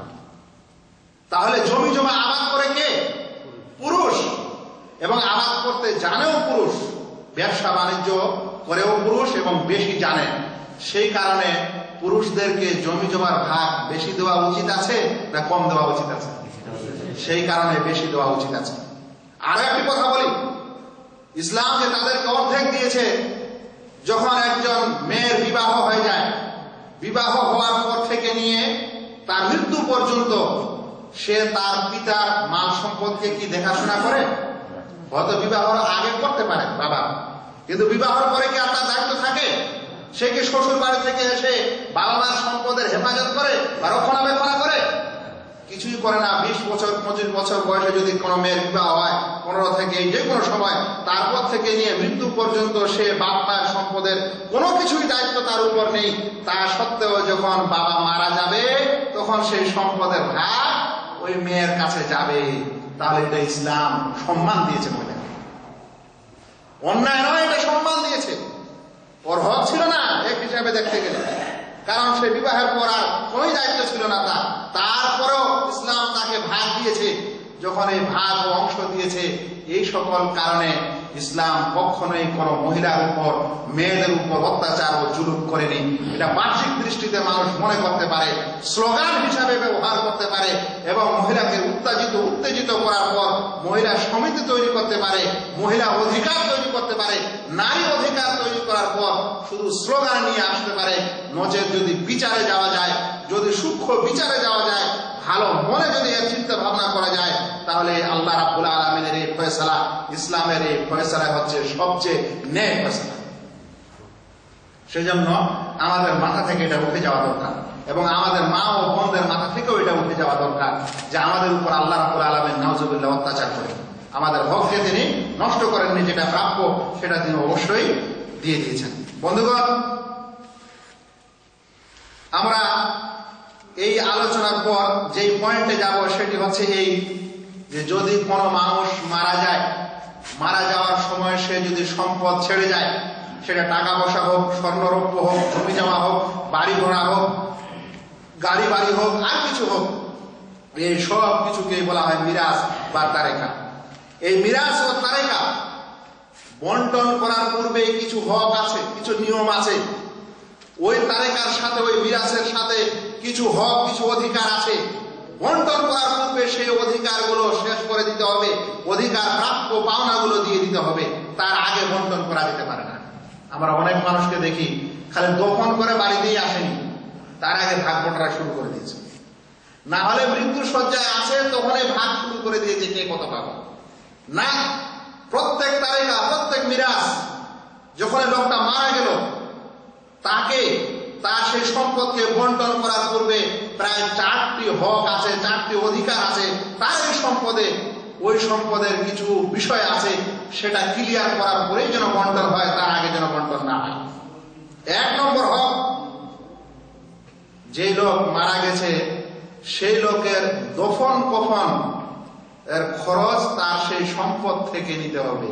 তাহলে জমি জমা আবাদ করে কে? পুরুষ। এবং আবাদ করতে জানেও পুরুষ, ব্যবসা বাণিজ্য করেও পুরুষ এবং বেশি জানে। সেই কারণে পুরুষদেরকে জমি জমার ভাগ বেশি দেওয়া উচিত আছে না কম দেওয়া উচিত আছে? সেই কারণে বেশি দেওয়া উচিত আছে। আরো একটি কথা বলি, ইসলাম যে তাদেরকে অর্ধেক দিয়েছে। যখন একজন মেয়ের বিবাহ হয়ে যায়, বিবাহ হওয়ার পর থেকে নিয়ে তার মৃত্যু পর্যন্ত সে তার পিতার মাল সম্পদকে কি দেখাশোনা করে? হয়তো বিবাহের আগে করতে পারে বাবা, কিন্তু বিবাহের পরে কি আপনার দায়িত্ব থাকে? সে কি শ্বশুর বাড়ি থেকে এসে বাবা মার সম্পদের হেফাজত করে বা রক্ষণাবেক্ষণ করে? কিছুই করে না। বিশ বছর পঁচিশ বছর বয়সে যদি কোনো মেয়ের বিবাহ হয়, পনেরো থেকে যে কোনো সময়, তারপর থেকে নিয়ে মৃত্যু পর্যন্ত সে বাপ মায়ের সম্পদের কোনো কিছুই দায়িত্ব তার উপর নেই। তা সত্ত্বেও যখন বাবা মারা যাবে, তখন সেই সম্পদের ভাগ ওই মেয়ের কাছে যাবে। তাহলে এটা ইসলাম সম্মান দিয়েছে মহিলাকে, অন্যায় নয়, এটা সম্মান দিয়েছে। ওর হক ছিল না এক হিসাবে দেখতে গেলে, কারণ সে বিবাহের পর আর কোন দায়িত্ব ছিল না তার। তারপরেও ইসলাম তাকে ভাগ দিয়েছে। যখন এই ভাগ ও অংশ দিয়েছে, এই সকল কারণে ইসলাম কখনোই কোন মহিলার উপর, মেয়েদের উপর অত্যাচার ও জুলুম করেনি। এটা বাহ্যিক দৃষ্টিতে মানুষ মনে করতে পারে, স্লোগান হিসাবে ব্যবহার করতে পারে, এবং মহিলাকে উত্তেজিত উত্তেজিত করার পর মহিলা সমিতি তৈরি করতে পারে, মহিলা অধিকার তৈরি করতে পারে, নারী অধিকার তৈরি করার পর শুধু স্লোগান নিয়ে আসতে পারে, নচেত যদি বিচারে যাওয়া যায়, যদি সূক্ষ্ম বিচারে যাওয়া যায়, ভালো মনে যদি এর চিন্তা ভাবনা করা যায়, তাহলে আল্লাহ রাব্বুল আলামিনের এই ফয়সালা, ইসলামের এই ফয়সালা হচ্ছে সবচেয়ে ন্যায় ফয়সালা। সেজন্য আমাদের মাথা থেকে এটা উঠে যাওয়া দরকার, এবং আমাদের মা ও বোনদের মাথা থেকেও এটা উঠে যাওয়া দরকার যে আমাদের উপর আল্লাহ রাব্বুল আলামিন নাউজুবিল্লাহ অত্যাচার করে আমাদের হককে তিনি নষ্ট করেননি, যেটা প্রাপ্য সেটা তিনি অবশ্যই দিয়ে দিয়েছেন। বন্ধুগণ, আমরা এই আলোচনার পর যেই পয়েন্টে যাব সেটি হচ্ছে এই যে যদি কোনো মানুষ মারা যায়, মারা যাওয়ার সময় সে যদি সম্পদ ছেড়ে যায়, সেটা টাকা পয়সা হোক, স্বর্ণরৌপ্য হোক, জমি জমা হোক, বাড়ি ঘোড়া হোক, গাড়ি বাড়ি হোক, আর কিছু হোক, এই সব কিছুকেই বলা হয় মিরাস বা তারেকা। এই মিরাস ও তারেকা বন্টন করার পূর্বে কিছু হক আছে, কিছু নিয়ম আছে। ওই তারেকার সাথে, ওই মিরাসের সাথে কিছু হক, কিছু অধিকার আছে। বন্টন করার পূর্বে সেই অধিকারগুলো শেষ করে দিতে হবে, অধিকার প্রাপ্য পাওনাগুলো দিয়ে দিতে হবে, তার আগে বন্টন করা যেতে পারে না। আমরা অনেক মানুষকে দেখি খালি দফন করে বাড়িতেই আসেনি, তার আগে ভাগ বন্টনা শুরু করে দিয়েছে। না হলে মৃত্যু শয্যায় আছে তখনই ভাগ শুরু করে দিয়েছে কে কত পাবে না। প্রত্যেক তারেকা, প্রত্যেক মিরাস, যখন লোকটা মারা গেল তাকে তার সেই সম্পদকে বন্টন করার পূর্বে প্রায় চারটি হক আছে, চারটি অধিকার আছে তার এই সম্পদে। ওই সম্পদের কিছু বিষয় আছে, সেটা ক্লিয়ার করার পরেই যেন বন্টন হয়, তার আগে যেন বন্টন না হয়। এক নম্বর হক, যে লোক মারা গেছে সেই লোকের দফন কফন এর খরচ তার সেই সম্পদ থেকে নিতে হবে।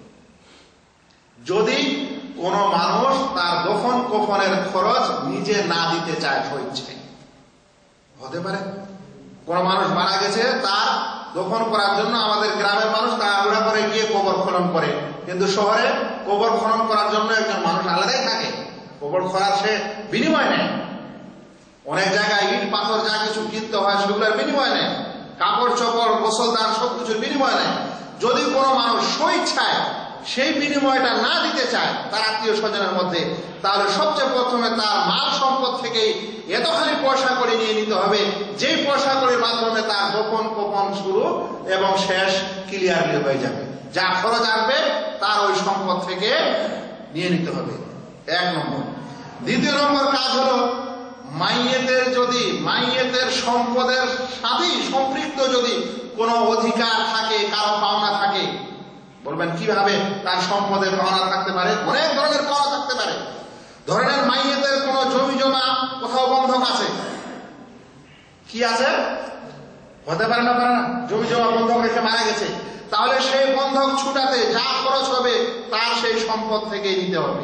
যদি কোন মানুষ তার দফন কফনের খরচ নিজে না দিতে চায়, স্বেচ্ছায় হতে পারে। কোন মানুষ মারা গেছে, তার দফন করার জন্য আমাদের গ্রামের মানুষ তাড়াহুড়া করে গিয়ে কবর খনন করে, কিন্তু শহরে কবর খনন করার জন্য একজন মানুষ আলাদাই থাকে, কবর খনার সে বিনিময় নেয়। অনেক জায়গায় ইট পাথর যা কিছু কিনতে হয় সেগুলোর বিনিময় নেয়, কাপড় চোপড়, গোসল দান সবকিছুর বিনিময় নেয়। যদি কোনো মানুষ স্বেচ্ছায় সেই বিনিময়টা না দিতে চায় তার আত্মীয় স্বজনের মধ্যে, তাহলে সবচেয়ে প্রথমে তার মাল সম্পদ থেকেই এতখানি পয়সা করে নিয়ে নিতে হবে, যেই পয়সা করির মাধ্যমে তার গোপন কোপন শুরু এবং শেষ ক্লিয়ারলি হয়ে যাবে। যা খরচ আসবে তার ওই সম্পদ থেকে নিয়ে নিতে হবে, এক নম্বর। দ্বিতীয় নম্বর কাজ হলো, মাইয়েতের যদি মাইয়েতের সম্পদের সাথেই সম্পৃক্ত যদি কোনো অধিকার থাকে, কারো পাওনা থাকে, বলবেন কিভাবে তার সম্পদের পাওনা থাকতে পারে? অনেক ধরনের পাওনা থাকতে পারে। ধরেন মাইয়েতের কোনো জমি জমা কোথাও বন্ধক আছে, কি আছে হতে পারে না, পারে না, জমি জমা বন্ধক রেখে মারা গেছে, তাহলে সেই বন্ধক ছুটাতে যা খরচ হবে তার সেই সম্পদ থেকেই নিতে হবে।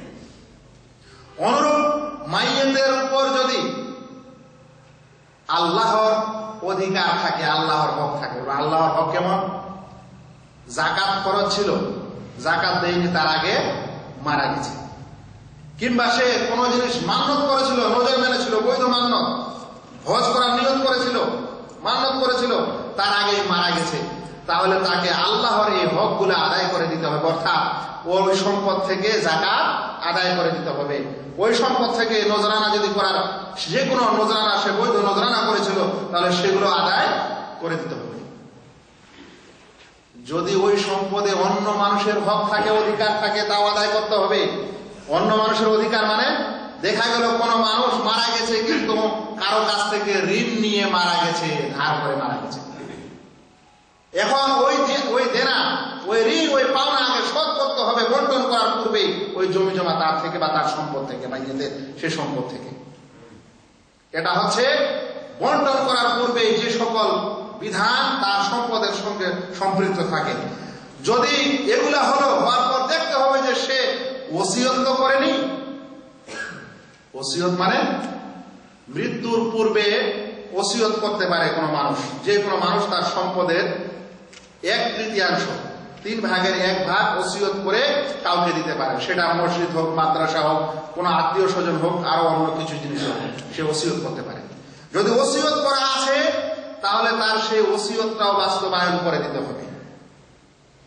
অনুরূপ মাইয়েতের উপর যদি আল্লাহর অধিকার থাকে, আল্লাহর হক থাকে। আল্লাহর হক কেমন? জাকাত খরচ ছিল, জাকাত দেয়নি, তার আগে মারা গেছে। কিংবা সে কোনো জিনিস মান্যত করেছিল, নজর মেনেছিল, বৈধ মান্যত, হজ করার নিয়ত করেছিল, মান্যত করেছিল, তার আগে মারা গেছে, তাহলে তাকে আল্লাহর এই হক গুলো আদায় করে দিতে হবে। অর্থাৎ ওই সম্পদ থেকে জাকাত আদায় করে দিতে হবে। ওই সম্পদ থেকে নজরানা যদি করার, যে কোনো নজরানা সে বৈধ নজরানা করেছিল, তাহলে সেগুলো আদায় করে দিতে হবে। যদি ওই সম্পদে অন্য মানুষের হক থাকে, অধিকার থাকে, তাও আদায় করতে হবে। অন্য মানুষের অধিকার মানে দেখা গেল কোনো মানুষ মারা গেছে কিন্তু কারো কাছ থেকে ঋণ নিয়ে মারা গেছে, ধার করে মারা গেছে। এখন ওই ওই দেনা, ওই ঋণ, ওই পাওনা আগে শোধ করতে হবে বন্টন করার পূর্বেই, ওই জমি জমা তার থেকে বা তার সম্পদ থেকে, মাইয়েদের সে সম্পদ থেকে। এটা হচ্ছে বন্টন করার পূর্বে যে সকল বিধান তার সম্পদের সঙ্গে সম্পৃক্ত থাকে। যদি এগুলা হলো, হওয়ার পর দেখতে হবে যে সে ওসিয়ত তো করেনি। ওসিয়ত মানে মৃত্যুর পূর্বে ওসিয়ত করতে পারে কোনো মানুষ। যে কোনো মানুষ তার সম্পদের এক তৃতীয়াংশ, তিন ভাগের এক ভাগ ওসিয়ত করে কাউকে দিতে পারে। সেটা মসজিদ হোক, মাদ্রাসা হোক, কোনো আত্মীয় স্বজন হোক, আরো অন্য কিছু জিনিস হোক, সে ওসিয়ত করতে পারে। যদি ওসিয়ত করা আছে তাহলে তার সেই ওসিয়তটাও বাস্তবায়ন করে দিতে হবে।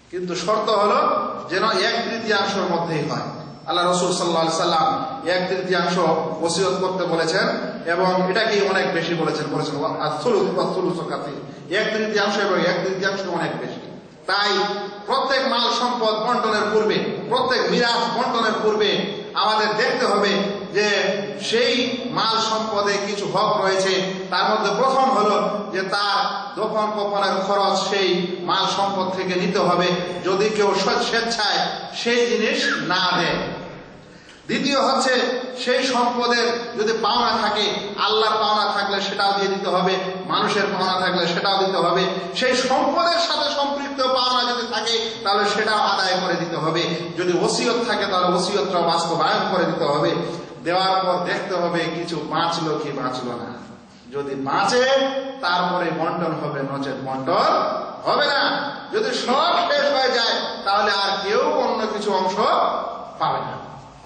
কিন্তু শর্ত হলো যেন এক তৃতীয়াংশের মধ্যেই হয়। আল্লাহ রসুল সাল্লাল্লাহু আলাইহি সাল্লাম এক তৃতীয়াংশ ওসিয়ত করতে বলেছেন এবং এটাকেই অনেক বেশি বলেছেন বলেছেন আস-সুলুস ওয়াস-সুলুসু কাসীর, এক তৃতীয়াংশ এবং এক তৃতীয়াংশ অনেক বেশি। তাই প্রত্যেক মাল সম্পদ বন্টনের পূর্বে, প্রত্যেক মিরাস বন্টনের পূর্বে আমাদের দেখতে হবে যে সেই মাল সম্পদে কিছু হক রয়েছে। তার মধ্যে প্রথম হলো যে তার দফন কফনের খরচ সেই মাল সম্পদ থেকে নিতে হবে, যদি কেউ স্বেচ্ছায় সেই জিনিস না দেয়। দ্বিতীয় হচ্ছে সেই সম্পদের যদি পাওনা থাকে, আল্লাহর পাওনা থাকলে সেটাও দিয়ে দিতে হবে, মানুষের পাওনা থাকলে সেটাও দিতে হবে। সেই সম্পদের সাথে সম্পৃক্ত পাওনা যদি থাকে তাহলে সেটাও আদায় করে দিতে হবে। যদি ওসিয়ত থাকে তাহলে ওসিয়তটাও বাস্তবায়ন করে দিতে হবে। দেওয়ার পর দেখতে হবে কিছু বাঁচলো কি বাঁচলো না। যদি বাঁচে তারপরে বন্টন হবে, নচেত বন্টন হবে না। যদি সব শেষ হয়ে যায় তাহলে আর কেউ অন্য কিছু অংশ পাবে না।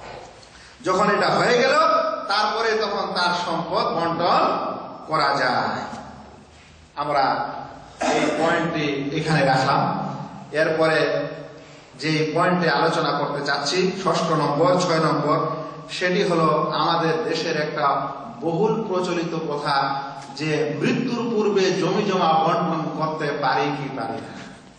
যখন এটা হয়ে গেল তারপরে তখন তার সম্পদ বন্টন করা যায়। আমরা এই পয়েন্টটি এখানে রাখলাম। এরপরে যে পয়েন্টে আলোচনা করতে চাচ্ছি ষষ্ঠ নম্বর ছয় নম্বর, সেটি হলো আমাদের দেশের একটা বহুল প্রচলিত কথা যে মৃত্যুর পূর্বে জমি জমা বন্টন করতে পারি কি পারি না।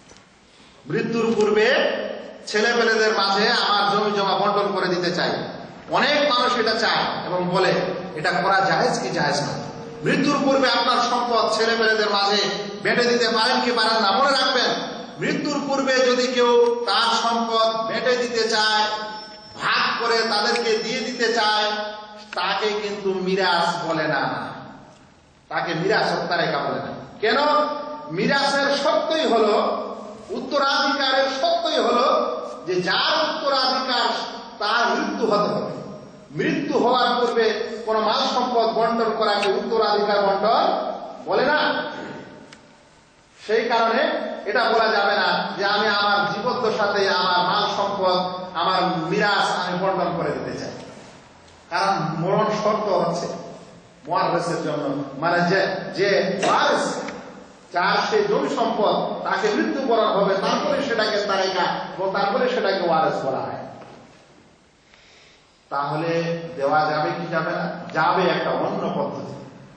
মৃত্যুর পূর্বে ছেলে পেলেদের মাঝে আমার জমি জমা বন্টন করে দিতে চাই। অনেক মানুষ এটা চায় এবং বলে এটা করা জায়েজ কি জায়েজ না। মৃত্যুর পূর্বে আপনার সম্পদ ছেলে পেলেদের মাঝে বেঁটে দিতে পারেন কি পারেন না। মনে রাখবেন, মৃত্যুর পূর্বে যদি কেউ তার সম্পদ বেঁটে দিতে চায়, ভাগ করে তাদেরকে দিয়ে দিতে চায়, তাকে কিন্তু মিরাস বলে না, তাকে মিরাস হত্যারেখা বলে না। কেন? মিরাসের সত্যই হলো, উত্তরাধিকারের সত্যই হলো যে যার উত্তরাধিকার তার মৃত্যু হতে হবে। মৃত্যু হওয়ার পূর্বে কোন মাল সম্পদ বন্টন করাকে উত্তরাধিকার বন্টন বলে না। সেই কারণে এটা বলা যাবে না যে আমি আমার জীবদ্দশাতে আমার মাল সম্পদ, আমার মিরাস আমি বন্টন করে দিতে চাই। কারণ মরণ শর্ত হচ্ছে ওয়ারিসের জন্য, মানে যে যে ওয়ারিস যার সেই জমি সম্পদ তাকে মৃত্যুবরণ হবে, তারপরে সেটাকে তারেকা ও তারপরে সেটাকে ওয়ারিস বলা হয়। তাহলে দেওয়া যাবে কি যাবে না? যাবে, একটা অন্য পদ্ধতি।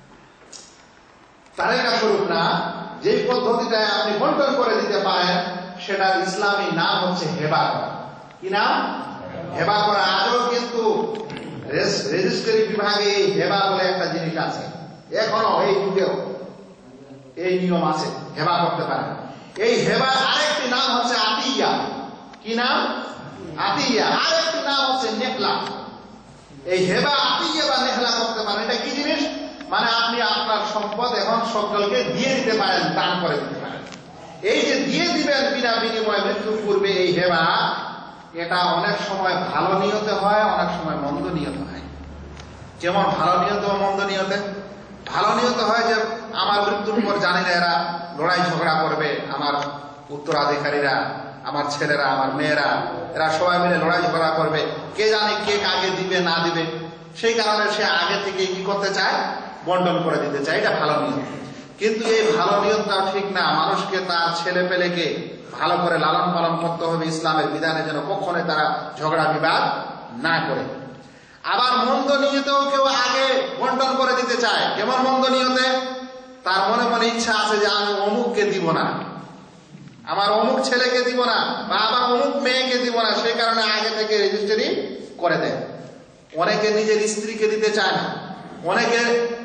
তারেকা স্বরূপ না, যে পদ্ধতিটায় আপনি বন্টন করে দিতে পারেন সেটার ইসলামী নাম হচ্ছে হেবা করা। কি নাম? হেবা করা। আজও কিন্তু রেজিস্ট্রি বিভাগে হেবা বলে একটা জিনিস আছে, এখনো এই যুগেও এই নিয়ম আছে, হেবা করতে পারেন। এই হেবার আরেকটি নাম হচ্ছে আতিয়া। কি নাম? আতিয়া। আরেকটি নাম হচ্ছে নেহলা। এই হেবা আতিয়া বা নেহলা করতে পারেন। এটা কি জিনিস? মানে আপনি আপনার সম্পদ এখন সকলকে দিয়ে দিতে পারেন, দান করে দিতে পারেন। এই যে দিয়ে দিবেন বিনা বিনিময়ে মৃত্যুর পূর্বে, এই হেবা, এটা অনেক সময় ভালো নিয়তে হয়, অনেক সময় মন্দ নিয়তে হয়। যেমন ভালো নিয়তে ও মন্দ নিয়তে। ভালো নিয়তে হয় যে আমার মৃত্যুর পর জানি না এরা লড়াই ঝগড়া করবে, আমার উত্তরাধিকারীরা, আমার ছেলেরা, আমার মেয়েরা, এরা সবাই মিলে লড়াই ঝগড়া করবে, কে জানে কে কাকে দিবে না দিবে। সেই কারণে সে আগে থেকে কি করতে চায়? বন্টন করে দিতে চায়। এটা ভালো নিয়ত। কিন্তু এই ভালো নিয়তটা ঠিক না। মানুষকে তার ছেলে পেলেকে ভালো করে লালন পালন করতে হবে ইসলামের বিধানে, যেন কখনোই তারা ঝগড়া বিবাদ না করে। আবার মন্দ নিয়তেও কেউ আগে বন্টন করে দিতে চায়। কেমন মন্দ নিয়তে? তার মনে মনে ইচ্ছা আছে যে আমি অমুককে দিব না, আমার অমুক ছেলেকে দিব না, বা আমার অমুক মেয়েকে দিব না, সেই কারণে আগে থেকে রেজিস্ট্রি করে দেয়। অনেকে নিজের স্ত্রীকে দিতে চায় না। অনেকে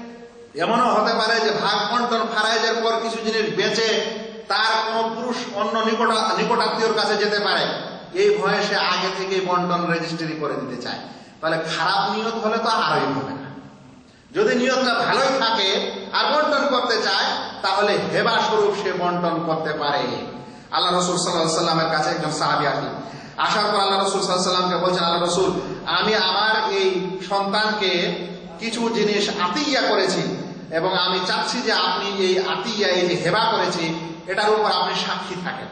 এমনও হতে পারে যে ভাগ বন্টন ফারাইজের পর কিছু জিনিস বেঁচে তার কোন পুরুষ অন্য নিকট নিকটাত্মীয়র কাছে যেতে পারে, এই ভয়ে সে আগে থেকে বন্টন রেজিস্ট্রি করে দিতে চায়। তাহলে খারাপ নিয়ত হলে তো আরই হবে না। যদি নিয়তটা ভালোই থাকে আর বন্টন করতে চায়, তাহলে হেবা স্বরূপ সে বন্টন করতে পারে। আল্লাহ রসুল সাল্লাল্লাহু আলাইহি ওয়াসাল্লামের কাছে একজন সাহাবী আসলেন। আসার পর আল্লাহ রসুল সাল্লাল্লাহু আলাইহি ওয়াসাল্লামকে বলছেন, আল্লাহ রসুল, আমি আমার এই সন্তানকে কিছু জিনিস আতিয়া করেছি এবং আমি চাচ্ছি যে আপনি এই আতিয়া, এই যে হেবা করেছি, এটার উপর আপনি সাক্ষী থাকেন।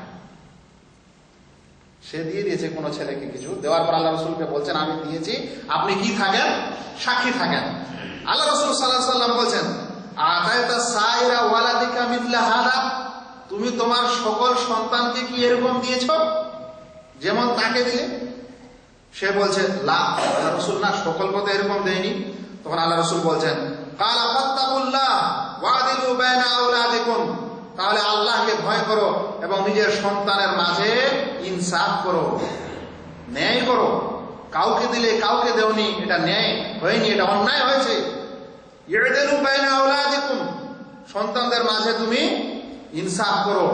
সে দিয়ে দিয়েছে কোনো ছেলেকে কিছু, দেওয়ার পর আল্লাহ রসুলকে বলছেন, আমি দিয়েছি, আপনি কি থাকেন? সাক্ষী থাকেন। আল্লাহ রসুল সাল্লাল্লাহু আলাইহি ওয়াসাল্লাম বলছেন, আতাইতা সাইরা ওয়ালাদিকা মিথলা হাদা, তুমি তুমি তোমার সকল সন্তানকে কি এরকম দিয়েছ যেমন তাকে দিলে? সে বলছে লা আল্লাহ রাসূল, না, সকল কথা এরকম দেয়নি। তখন আল্লাহ রাসূল বলছেন কালা ফাত্তাকুল্লাহ ওয়াদিলু বাইনা আওলাদিকুম, তাহলে আল্লাহকে ভয় করো এবং নিজের সন্তানের মাঝে ইনসাফ করো, ন্যায় করো। কাউকে দিলে কাউকে দেওনি, এটা ন্যায় হয়নি, এটা অন্যায় হয়েছে। ইউদিলু বাইনা আওলাদিকুম, সন্তানদের মাঝে তুমি ইনসাফ করো।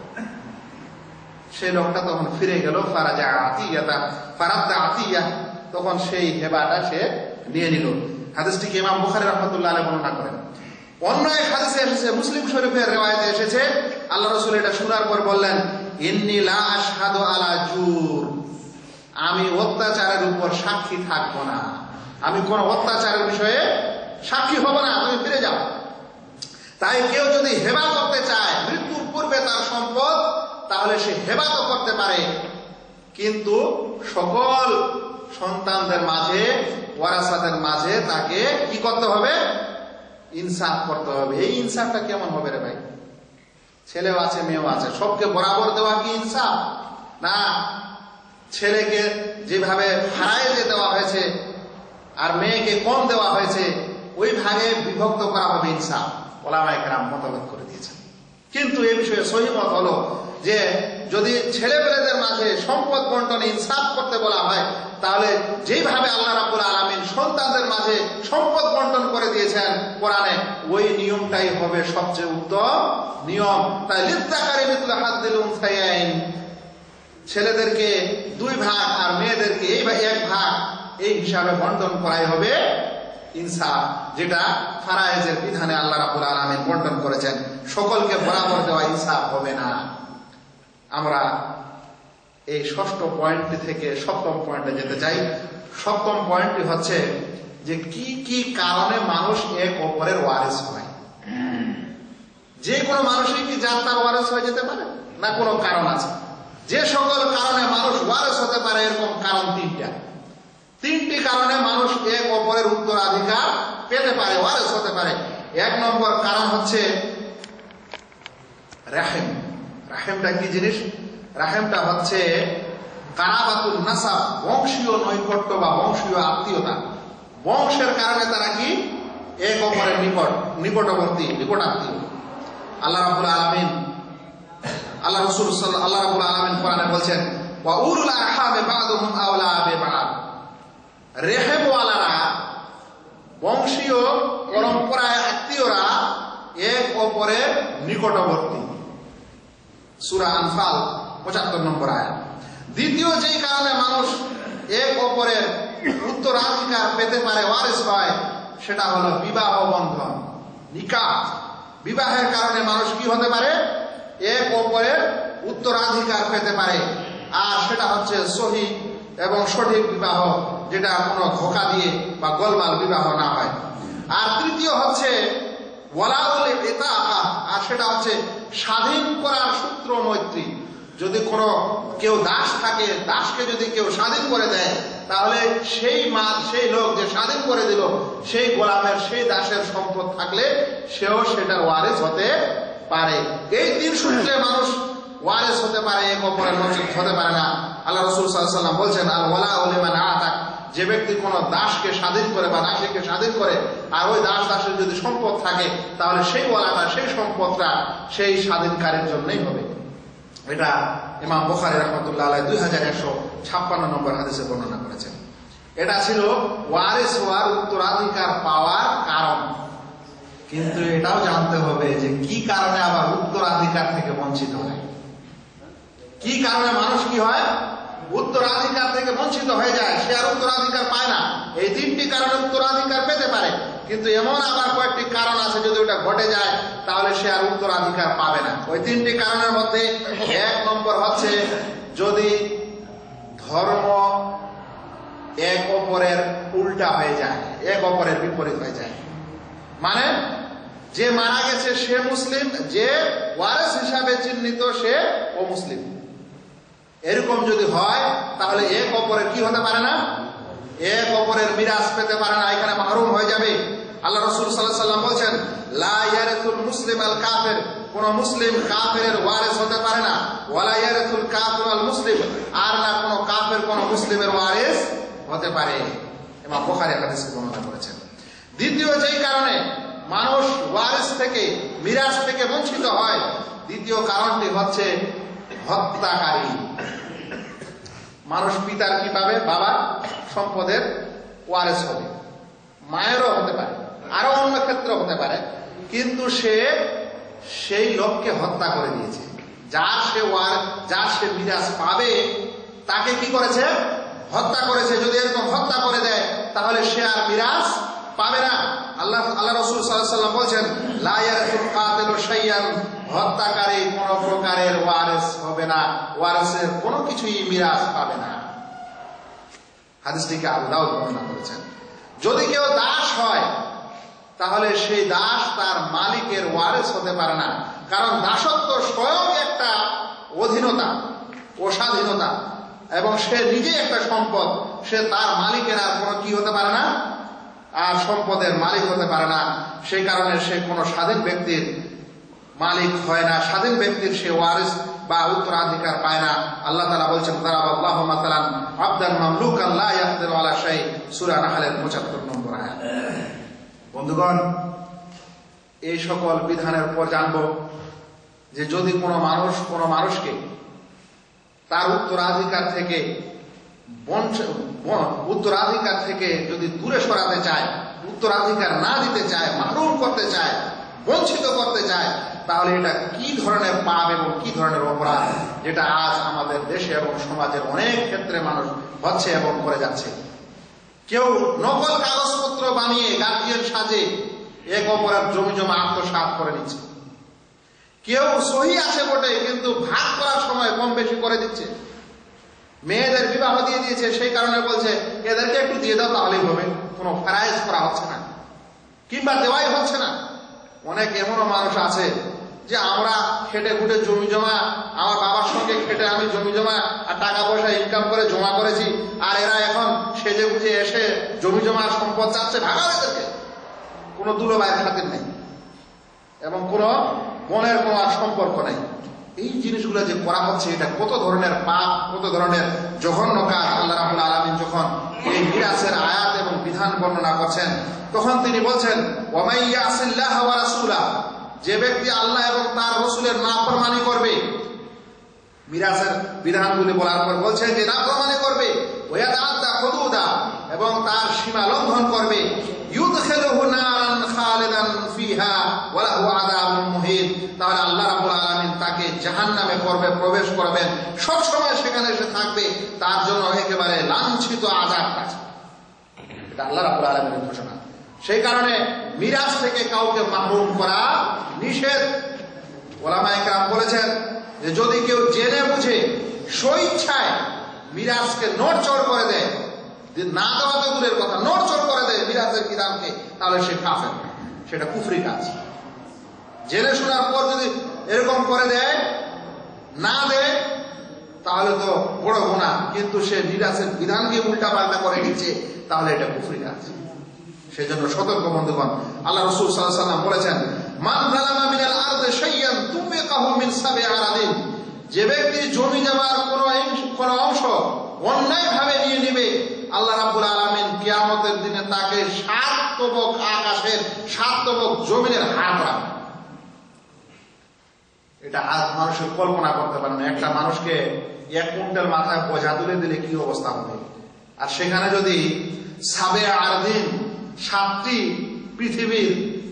সেই লোকটা তখন ফিরে গেল, ফারাজা আতিয়াতা ফারাদ্দা আতিয়া, তখন সেই হেবাটা সে নিয়ে নিল। হাদিসটিকে ইমাম বুখারী রাহমাতুল্লাহ আলাইহি বর্ণনা করেন। অন্য এক হাদিসে এসেছে, মুসলিম শরীফের রিওয়ায়াতে এসেছে, আল্লাহ রাসূল এটা শোনার পর বললেন ইন্নী লা আশহাদু আলা জুর, আমি অত্যাচারের উপর সাক্ষী থাকবো না, আমি কোন অত্যাচারের বিষয়ে সাক্ষী হব না, তুমি ফিরে যাও। তাই কেউ যদি হেবা করতে চায় মৃত্যুর পূর্বে তার সম্পদ, তাহলে সে হেবা তো করতে পারে, কিন্তু সকল সন্তানদের মাঝে, ওয়ারাসাদের মাঝে তাকে কি করতে হবে? ইনসাফ করতে হবে। এই ইনসাফটা কেমন হবে রে ভাই? ছেলেও আছে মেয়েও আছে, সবকে বরাবর দেওয়া কি ইনসাফ? না, ছেলেকে যেভাবে হারায় যে দেওয়া হয়েছে আর মেয়েকে কম দেওয়া হয়েছে, ওই ভাগে বিভক্ত করা হবে ইনসাফ। ওলামায়ে কেরাম মতভেদ করে দিয়েছেন। কিন্তু এই বিষয়ে সহিহ মত হলো যে যদি ছেলেপেলেদের মাঝে সম্পদ বন্টনে ইনসাফ করতে বলা হয়, তাহলে যেভাবে আল্লাহ রাব্বুল আলামিন সন্তানদের মাঝে সম্পদ বন্টন করে দিয়েছেন কোরআনে, ওই নিয়মটাই হবে সবচেয়ে উত্তম নিয়ম। তাই লিত্তাকারি মিথলু হাদ্দিল উনসায়াইন, ছেলেদেরকে দুই ভাগ আর মেয়েদেরকে এই এক ভাগ, এই হিসাবে বন্টন করাই হবে ইনসাফ, যেটা ফারায়েজের বিধানে আল্লাহ রাব্বুল আলামিন বন্টন করেছেন। সকলকে বরাবর দেওয়া ইনসাফ হবে না। আমরা এই ষষ্ঠ পয়েন্টটি থেকে সপ্তম পয়েন্টে যেতে চাই। সপ্তম পয়েন্টটি হচ্ছে যে কি কি কারণে মানুষ এক অপরের ওয়ারিস হয়। যে কোনো মানুষই কি যার তার ওয়ারিস হয়ে যেতে পারে? না, কোনো কারণ আছে। যে সকল কারণে মানুষ ওয়ারিস হতে পারে, এরকম কারণ তিনটা। তিনটি কারণে মানুষ এক অপরের উত্তরাধিকার পেতে পারে, ওয়ারিস হতে পারে। এক নম্বর কারণ হচ্ছে রাহিম। রাহিমটা কি জিনিস? রাহিমটা হচ্ছে কারাবাতুল নাসাব, বংশীয় নৈকট্য বা বংশীয় আত্মীয়তা। বংশের কারণে তারা কি এক অপরের নিকট নিকটবর্তী নিকটাত্মীয়। আল্লাহ রাব্বুল আলামিন, আল্লাহ রাসূল সাল্লাল্লাহু আল্লাহ রাব্বুল আলামিন কোরআনে বলছেন ওয়া উলুল আরহামে বা'দুহুম আওলা বিবা'দ, রেহেমওয়ালারা, বংশীয় পরম্পরায় আত্মীয়রা এক অপরের নিকটবর্তী। সূরা আনফাল পঁচাত্তর নম্বর আয়াত। দ্বিতীয় যেই কারণে মানুষ এক অপরের উত্তরাধিকার পেতে পারে, ওয়ারিস হয়, সেটা হলো বিবাহ বন্ধন, নিকাহ। বিবাহের কারণে মানুষ কি হতে পারে? এক অপরের উত্তরাধিকার পেতে পারে। আর সেটা হচ্ছে সহিহ এবং সঠিক বিবাহ, যেটা কোনো ধোঁকা দিয়ে বা গোলমাল বিবাহ না হয়। আর তৃতীয় হচ্ছে ওয়ালাউল ইতাআ, আর সেটা হচ্ছে স্বাধীন করার সূত্র মৈত্রী। যদি কোনো কেউ দাস থাকে, দাসকে যদি কেউ স্বাধীন করে দেয়, তাহলে সেই মা সেই লোক যে স্বাধীন করে দিল, সেই গোলামের সেই দাসের সম্পদ থাকলে সেও সেটার ওয়ারিস হতে পারে। এই তিন সূত্রে মানুষ ওয়ারিস হতে পারে, এক অপরের নজির হতে পারে না। আল্লাহ রাসূল সাল্লাল্লাহু আলাইহি ওয়াসাল্লাম বলছেন আল ওয়ালাউ লিমান আতাক, যে ব্যক্তি কোনো দাসকে স্বাধীন করে বা দাসীকে স্বাধীন করে, আর ওই দাস দাসের যদি সম্পদ থাকে, তাহলে সেই ওয়ালাটা, সেই সম্পদটা সেই স্বাধীনকারীর জন্যই হবে। এটা ইমাম বুখারী রাহমাতুল্লাহ আলাইহি দুই হাজার একশো ছাপ্পান্ন নম্বর হাদিসে বর্ণনা করেছেন। এটা ছিল ওয়ারিস হওয়ার, উত্তরাধিকার পাওয়ার কারণ। কিন্তু এটাও জানতে হবে যে কি কারণে আবার উত্তরাধিকার থেকে বঞ্চিত হয়। কি কারণে মানুষ কি হয়? উত্তরাধিকার থেকে বঞ্চিত হয়ে যায়, সে আর উত্তরাধিকার পায় না। এই তিনটি কারণে উত্তরাধিকার পেতে পারে, কিন্তু এমন আবার কয়েকটি কারণ আছে, যদি ওটা ঘটে যায় তাহলে সে আর উত্তরাধিকার পাবে না। ওই তিনটি কারণের মধ্যে এক নম্বর হচ্ছে যদি ধর্ম এক অপরের উল্টা হয়ে যায়, এক অপরের বিপরীত হয়ে যায়। মানে যে মারা গেছে সে মুসলিম, যে ওয়ারিস হিসাবে চিহ্নিত সে অমুসলিম। এরকম যদি হয় তাহলে এক অপরের কি হতে পারে না? এক অপরের মিরাস পেতে পারে না, এখানে মাহরুম হয়ে যাবে। আল্লাহ রাসূল সাল্লাল্লাহু আলাইহি ওয়াসাল্লাম বলেছেন লা ইয়ারিসুল মুসলিম আল কাফির, কোন মুসলিম কাফিরের ওয়ারিস মুসলিম, আর না কোনো কাফের কোনো মুসলিমের ওয়ারিস হতে পারে। ইমাম বুখারী হাদিসে বর্ণনা করেছেন। দ্বিতীয় যেই কারণে মানুষ ওয়ারিস থেকে, মিরাস থেকে বঞ্চিত হয়, দ্বিতীয় কারণটি হচ্ছে হত্যাকারী। মানুষ পিতার কি পাবে? বাবার সম্পদের ওয়ারিস হবে, মায়েরও হতে পারে, আরো অন্য ক্ষেত্রে হতে পারে, কিন্তু সে সেই লোককে হত্যা করে দিয়েছে। যার সে ওয়ার যার সে মিরাস পাবে তাকে কি করেছে? হত্যা করেছে। যদি এরকম হত্যা করে দেয় তাহলে সে আর মিরাস পাবে না। আল্লাহ আল্লাহ রাসূল সাল্লাল্লাহু আলাইহি ওয়াসাল্লাম বলেছেন, লা ইয়ারসুল কাতিলু শাইয়ান, হত্যাকারী কোন প্রকারের ওয়ারিস হবে না, ওয়ারিসের কোনো কিছুই মিরাস পাবে না। হাদিসটিকে আবু দাউদ বর্ণনা করেছেন। যদি কেউ দাস হয় তাহলে সেই দাস তার মালিকের ওয়ারিস হতে পারে না, কারণ দাসত্ব স্বয়ং একটা অধীনতা ও স্বাধীনতা, এবং সে নিজে একটা সম্পদ। সে তার মালিকের আর কোনো কি হতে পারে না, আর সম্পদের মালিক হতে পারে না। সেই কারণে সে কোনো স্বাধীন ব্যক্তির মালিক হয় না, স্বাধীন ব্যক্তির সে ওয়ারিস বা উত্তরাধিকার পায় না। আল্লাহ তাআলা বলছেন, দারাবাল্লাহু মাসালান আবদান মামলুকান লা ইয়াকদিরু আলা শাই, সূরা নাহলের পঁচাত্তর নম্বর আয়াত। বন্ধুগণ, এই সকল বিধানের পর জানব যে যদি কোনো মানুষ কোনো মানুষকে তার উত্তরাধিকার থেকে উত্তরাধিকার থেকে যদি দূরে সরাতে চায়, উত্তরাধিকার না দিতে চায়, মাহরুম করতে চায়, বঞ্চিত করতে চায়, তাহলে এটা কি ধরনের পাপ এবং কি ধরনের অপরাধ, যেটা আজ আমাদের দেশে এবং সমাজের অনেক ক্ষেত্রে মানুষ হচ্ছে এবং করে যাচ্ছে। কেউ নকল কাগজপত্র বানিয়ে গার্জিয়ান সাজে এক অপরাধ জমি জমা আত্মসাৎ করে নিচ্ছে। কেউ সহি আছে বটে, কিন্তু ভাগ করার সময় কম বেশি করে দিচ্ছে। মেয়েদের বিবাহ দিয়ে দিয়েছে, সেই কারণে বলছে এদেরকে একটু দিয়ে দাও তাহলেই হবে, কোনো ফারাইজ করা হচ্ছে না, কিংবা দেওয়াই হচ্ছে না। অনেক এমনও মানুষ আছে যে আমরা খেটে খুটে জমি জমা, আমার বাবার সঙ্গে খেটে আমি জমি জমা আর টাকা পয়সা ইনকাম করে জমা করেছি, আর এরা এখন সেজে বুঝে এসে জমি জমা সম্পদ চাচ্ছে, ভাগাও এদেরকে। কোনো দুলোবাইয়ের খাতির নেই এবং কোনো বোনের কোনো আর সম্পর্ক নেই। এই জিনিসগুলো যে করা হচ্ছে, এটা কত ধরনের পাপ, কত ধরনের জঘন্য কাজ। আল্লাহ রাব্বুল আলামিন যখন এই মিরাসের আয়াত এবং বিধান বর্ণনা করছেন, তখন তিনি বলছেন, ওয়ামাই ইয়াসিল্লাহ ওয়া রাসূলা, যে ব্যক্তি আল্লাহ এবং তার রাসূলের নাফরমানি করবে। মিরাসের বিধানগুলি বলার পর বলছেন যে নাফরমানি করবে, ওয়ায়াতাআদ্দা হুদুদা, এবং তার সীমা লঙ্ঘন করবে, ইউদখিলুহু নারান খালিদান ফিহা ওয়া লাহু আযাবুন মুহিন, তাহলে আল্লাহ রাব্বুল আলামিন তাকে জাহান্নামে করবে প্রবেশ করবেন, সব সময় সেখানে সে থাকবে, তার জন্য একেবারে লাঞ্ছিত আযাব আছে। এটা আল্লাহ রাব্বুল আলামিনের ঘোষণা। সেই কারণে মিরাস থেকে কাউকে মাহরুম করা নিষেধ। ওলামায়ে কেরাম বলেছেন যে যদি কেউ জেনে বুঝে স্বইচ্ছায় মিরাসকে নড়চড় করে দেয়, না দেওয়া তো দূরের কথা, নড়চড় করে দেয় মিরাসের বিধানকে, তাহলে সে কাফের, সেটা কুফরি কাজ। জেনে শোনার পর যদি এরকম করে দেয়, না দেয়, তাহলে তো বড় গুনাহ, কিন্তু সে মিরাসের বিধানকে উল্টা পাল্টা করে দিচ্ছে, তাহলে এটা কুফরি কাজ। সেই জন্য সতর্ক বন্ধুগণ। আল্লাহ রাসূল সাল্লাল্লাহু আলাইহি ওয়াসাল্লাম বলেছেন, মান যালামা মিনাল আরদি শাইয়ান তুবিকাহু মিন সাব'i আরাদিন, যে ব্যক্তি জমি জমার কোন কোন অংশ অন্যায় ভাবে নিয়ে নেবে, আল্লাহ রাব্বুল আলামিন কিয়ামতের দিনে তাকে সাত তবক আকাশের, সাত তবক জমিনের হার রাখবে। এটা আজ মানুষের কল্পনা করতে পারে না। একটা মানুষকে এক কুইন্টাল মাথায় বোঝা তুলে দিলে কি অবস্থা হবে, আর সেখানে যদি সাবে আরদিন, সাতটি পৃথিবীর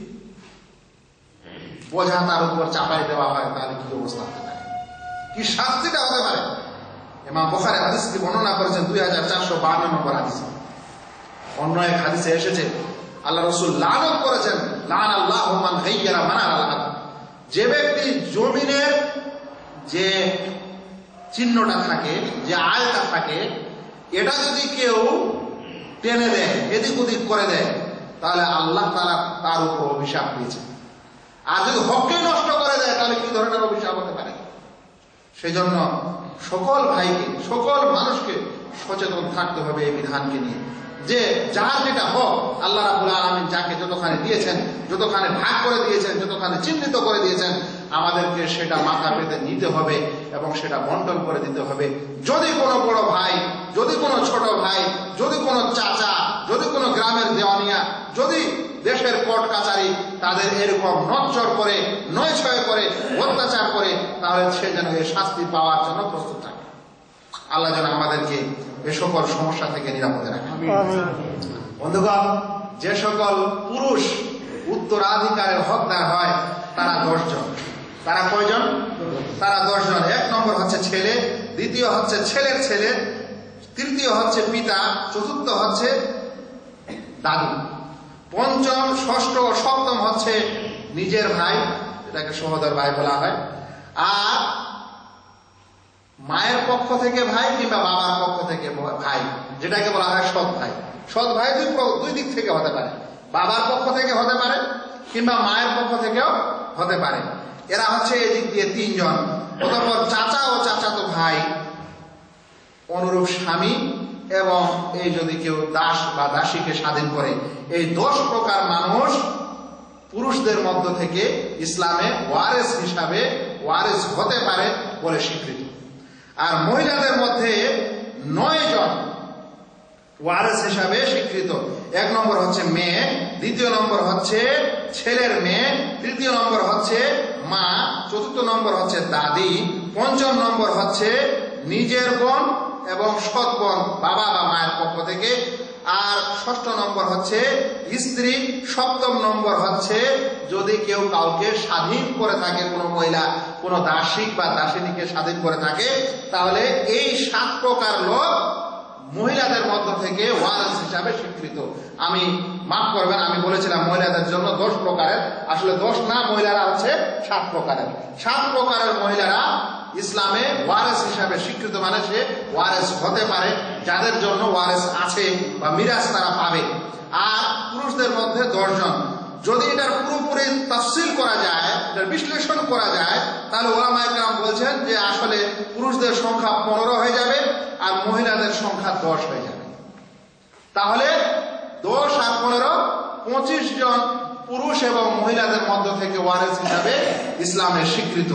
বোঝা তার উপর চাপাই দেওয়া হয়, তাহলে কি অবস্থা হতে পারে, কি শাস্তিটা হতে পারে। ইমাম বুখারী হাদিসটি বর্ণনা করেছেন, দুই হাজার চারশো বান্ন নম্বর হাদিস। অন্য এক হাদিসে এসেছে আল্লাহ রাসূল লানত করেছেন, লানাল্লাহু মান গায়্যারা মানাল আরদ, যে ব্যক্তি জমিনের যে চিহ্নটা থাকে, যে আলটা থাকে, এটা যদি কেউ টেনে দেয়, এদিক ওদিক করে দেয়, তাহলে আল্লাহ তাআলা তার উপর অভিশাপ দিয়েছে। আর যদি হককে নষ্ট করে দেয়, তাহলে কি ধরনের অভিশাপ হতে পারে। সেই জন্য সকল ভাইকে, সকল মানুষকে সচেতন থাকতে হবে এই বিধানকে নিয়ে, যে যার যেটা হক আল্লাহ রাব্বুল আলামিন যাকে যতখানে দিয়েছেন, যতখানে ভাগ করে দিয়েছেন, যতখানে চিহ্নিত করে দিয়েছেন, আমাদেরকে সেটা মাথা পেতে নিতে হবে এবং সেটা বন্টন করে দিতে হবে। যদি কোনো বড় ভাই, যদি কোনো ছোট ভাই, যদি কোনো চাচা, যদি কোনো গ্রামের দেওয়ানিয়া, যদি দেশের কোর্ট কাছারি তাদের এরকম নচ্চর করে, নয়ছয় করে, অত্যাচার করে, তাহলে সে যেন এই শাস্তি পাওয়ার জন্য প্রস্তুত থাকে। আল্লাহ যেন আমাদেরকে এ সকল সমস্যা থেকে নিরাপদে রাখে। বন্ধুগণ, যে সকল পুরুষ উত্তরাধিকারের হকদার হয় তারা দশজন। তারা কয়জন? তারা দশজন। এক নম্বর হচ্ছে ছেলে, দ্বিতীয় হচ্ছে ছেলের ছেলে, তৃতীয় হচ্ছে পিতা, চতুর্থ হচ্ছে দাদু, পঞ্চম, ষষ্ঠ ও সপ্তম হচ্ছে নিজের ভাই, এটাকে সহোদর ভাই বলা হয়। আর মায়ের পক্ষ থেকে ভাই কিংবা বাবার পক্ষ থেকে ভাই, যেটাকে বলা হয় সৎ ভাই। সৎ ভাই দুই দুই দিক থেকে হতে পারে, বাবার পক্ষ থেকে হতে পারে কিংবা মায়ের পক্ষ থেকেও হতে পারে। এরা হচ্ছে এদিক দিয়ে তিনজন। অতঃপর চাচা ও চাচাতো ভাই, অনুরূপ স্বামী, এবং এই যদি কেউ দাস বা দাসীকে স্বাধীন করে, এই দশ প্রকার মানুষ পুরুষদের মধ্য থেকে ইসলামে ওয়ারেস হিসাবে ওয়ারেস হতে পারে বলে স্বীকৃত। আর মহিলাদের মধ্যে নয় জন ওয়ারেস হিসাবে স্বীকৃত। এক নম্বর হচ্ছে মেয়ে, দ্বিতীয় নম্বর হচ্ছে ছেলের মেয়ে, তৃতীয় নম্বর হচ্ছে মা, চতুর্থ নম্বর হচ্ছে দাদি, পঞ্চম নম্বর হচ্ছে নিজের বোন এবং সৎ বোন বাবা বা মায়ের পক্ষ থেকে, আর ষষ্ঠ নম্বর হচ্ছে স্ত্রী, সপ্তম নম্বর হচ্ছে যদি কেউ কাউকে স্বাধীন করে থাকে, কোনো মহিলা কোনো দাসী বা দাসিনীকে স্বাধীন করে থাকে, তাহলে এই সাত প্রকার লোক মহিলাদের মধ্য থেকে ওয়ারেস হিসাবে স্বীকৃত। আমি মাফ করবেন, আমি বলেছিলাম মহিলাদের জন্য দশ প্রকারের, আসলে দশ না, মহিলারা হচ্ছে সাত প্রকারের। সাত প্রকারের মহিলারা ইসলামে ওয়ারেস হিসাবে স্বীকৃত, মানে সে ওয়ারেস হতে পারে, যাদের জন্য ওয়ারেস আছে বা মিরাজ তারা পাবে। আর পুরুষদের মধ্যে দশজন। যদি এটার পুরোপুরি তাফসিল করা যায়, এটার বিশ্লেষণ করা যায়, তাহলে ওলামায়ে কেরাম বলছেন যে আসলে পুরুষদের সংখ্যা পনেরো হয়ে যাবে আর মহিলাদের সংখ্যা দশ হয়ে যাবে। তাহলে দশ আর পনেরো, পঁচিশ জন পুরুষ এবং মহিলাদের মধ্য থেকে ওয়ারেস হিসাবে ইসলামে স্বীকৃত।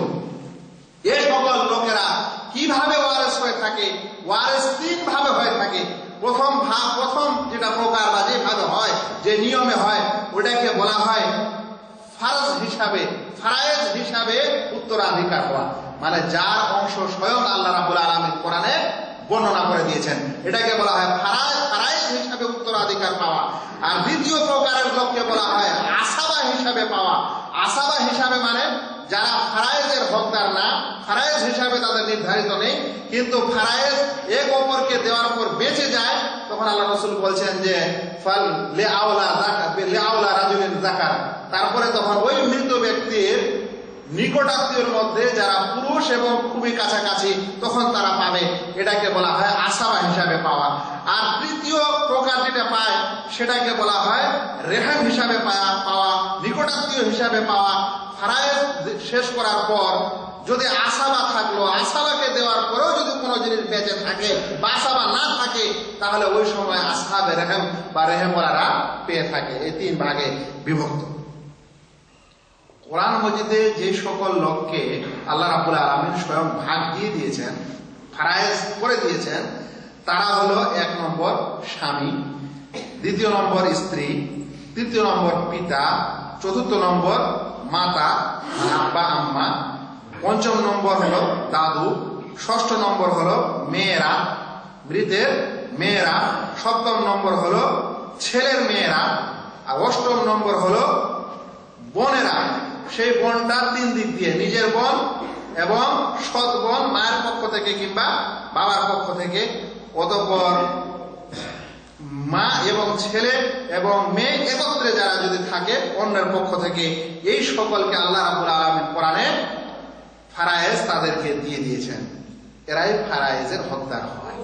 এ সকল লোকেরা কিভাবে ওয়ারেস হয়ে থাকে? ওয়ারেস তিন ভাবে হয়ে থাকে। প্রথম ভাব, প্রথম যেটা প্রকার বা যেভাবে হয়, যে নিয়মে হয়, ওটাকে বলা হয় ফারজ হিসাবে, ফারায়েজ হিসাবে উত্তরাধিকার হওয়া, মানে যার অংশ স্বয়ং আল্লাহ রাব্বুল আলামিন কোরআনে বর্ণনা করে দিয়েছেন, এটাকে বলা হয় ফারায়েজ হিসাবে উত্তরাধিকার পাওয়া। আর দ্বিতীয় প্রকারের লোককে বলা হয় আসাবা হিসাবে পাওয়া। আসাবা হিসাবে মানে যারা ফারায়েজের হকদার না, ফারায়েজ হিসাবে তাদের নির্ধারিত নেই, কিন্তু ফারায়েজ এক অপরকে দেওয়ার পর বেঁচে যায়, তখন আল্লাহ রাসূল বলছেন যে ফাল লি আওলা যাকাত লি আওলা রাজুলিন যাকাত, তারপরে তখন ওই মৃত ব্যক্তির নিকটাত্মীয়র মধ্যে যারা পুরুষ এবং খুবই কাছাকাছি, তখন তারা পাবে। এটাকে বলা হয় আসাবা হিসাবে পাওয়া। আর তৃতীয় প্রকার যেটা পায় সেটাকে বলা হয় রেহাম হিসাবে পাওয়া, নিকটাত্মীয় হিসাবে পাওয়া। ফারায়েজ শেষ করার পর যদি আসাবা থাকলো, আসাবাকে দেওয়ার পরেও যদি কোনো জিনিস বেঁচে থাকে বা আসাবা না থাকে, তাহলে ওই সময় আসহাবে রেহেম বা রেহেমওয়ালারা পেয়ে থাকে। এই তিন ভাগে বিভক্ত। কোরআন মজিদে যে সকল লোককে আল্লাহ রাব্বুল আলামিন স্বয়ং ভাগ দিয়ে দিয়েছেন, ফারায়েজ করে দিয়েছেন, তারা হলো এক নম্বর স্বামী, দ্বিতীয় নম্বর স্ত্রী, তৃতীয় নম্বর পিতা, চতুর্থ নম্বর মাতা আব্বা আম্মা, পঞ্চম নম্বর হলো দাদু, ষষ্ঠ নম্বর হলো মেয়েরা, মৃতের মেয়েরা, সপ্তম নম্বর হলো ছেলের মেয়েরা, আর অষ্টম নম্বর হলো বোনেরা। সেই বোনটা তিন দিক দিয়ে, নিজের বোন এবং সৎ বোন মায়ের পক্ষ থেকে কিংবা বাবার পক্ষ থেকে। অতঃপর মা এবং ছেলে এবং মেয়ে একত্রে যারা যদি থাকে অন্যের পক্ষ থেকে, এই সকলকে আল্লাহ রাব্বুল আলামিন কোরআনে ফারায়েজ তাদেরকে দিয়ে দিয়েছেন। এরাই ফারায়েজের হকদার হয়।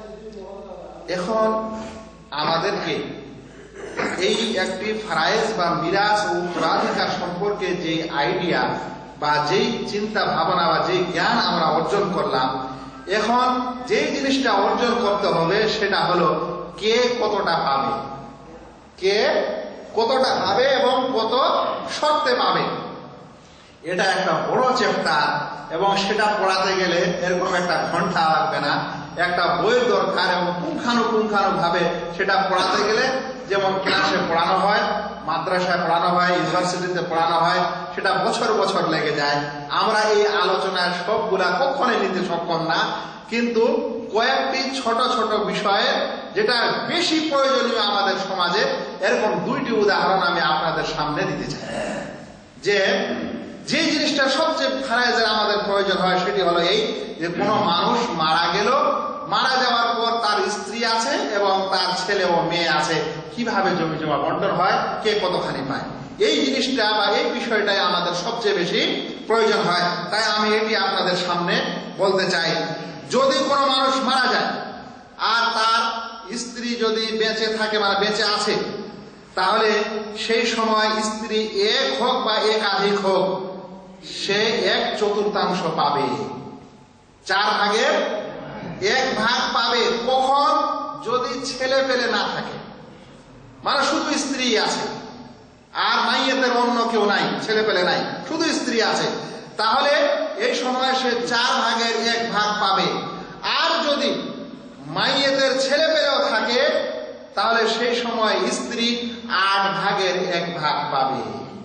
এখন আমাদেরকে এই একটি ফারায়েজ বা মিরাজ ও উত্তরাধিকার সম্পর্কে যে আইডিয়া বা যেই চিন্তা ভাবনা বা যেই জ্ঞান আমরা অর্জন করলাম, এখন যে জিনিসটা অর্জন করতে হবে সেটা হলো কে কতটা পাবে, কে কতটা পাবে এবং কত শর্তে পাবে। এটা একটা বড় চ্যাপ্টার এবং সেটা পড়াতে গেলে এরকম একটা ঘন্টা লাগবে না, একটা বইয়ের দরকার এবং পুঙ্খানুপুঙ্খানু ভাবে সেটা পড়াতে গেলে যেমন ক্লাসে পড়ানো হয়, মাদ্রাসায় পড়ানো হয়, ইউনিভার্সিটিতে পড়ানো হয়, সেটা বছর বছর লেগে যায়। আমরা এই আলোচনায় সবগুলা কখনোই নিতে সক্ষম না, কিন্তু কয়েকটি ছোট ছোট বিষয়ে যেটা বেশি প্রয়োজনীয় আমাদের সমাজে, এরকম দুইটি উদাহরণ আমি আপনাদের সামনে দিতে চাই। যে যে জিনিসটা সবচেয়ে ফারায়েজের আমাদের প্রয়োজন হয় সেটি হলো এই যে কোনো মানুষ মারা গেল, মারা যাওয়ার পর তার স্ত্রী আছে এবং তার ছেলে ও মেয়ে আছে, কিভাবে জমি জমা বন্টন হয়, কে কতখানি পায়, এই জিনিসটা বা এই বিষয়টাই আমাদের সবচেয়ে বেশি প্রয়োজন হয়। তাই আমি এটি আপনাদের সামনে বলতে চাই। যদি কোনো মানুষ মারা যায় আর তার স্ত্রী যদি বেঁচে থাকে, মানে বেঁচে আছে, তাহলে সেই সময় স্ত্রী এক হোক বা একাধিক হোক, সে এক চতুর্থাংশ পাবে, চার ভাগের এক ভাগ পাবে। কখন? যদি ছেলে পেলে না থাকে, মানে শুধু স্ত্রী আছে আর মাইয়েতের অন্য কেউ নাই, ছেলে পেলে নাই, শুধু স্ত্রী আছে, তাহলে এই সময় সে চার ভাগের এক ভাগ পাবে। আর যদি মাইয়েতের ছেলে পেলেও থাকে তাহলে সেই সময় স্ত্রী আট ভাগের এক ভাগ পাবে।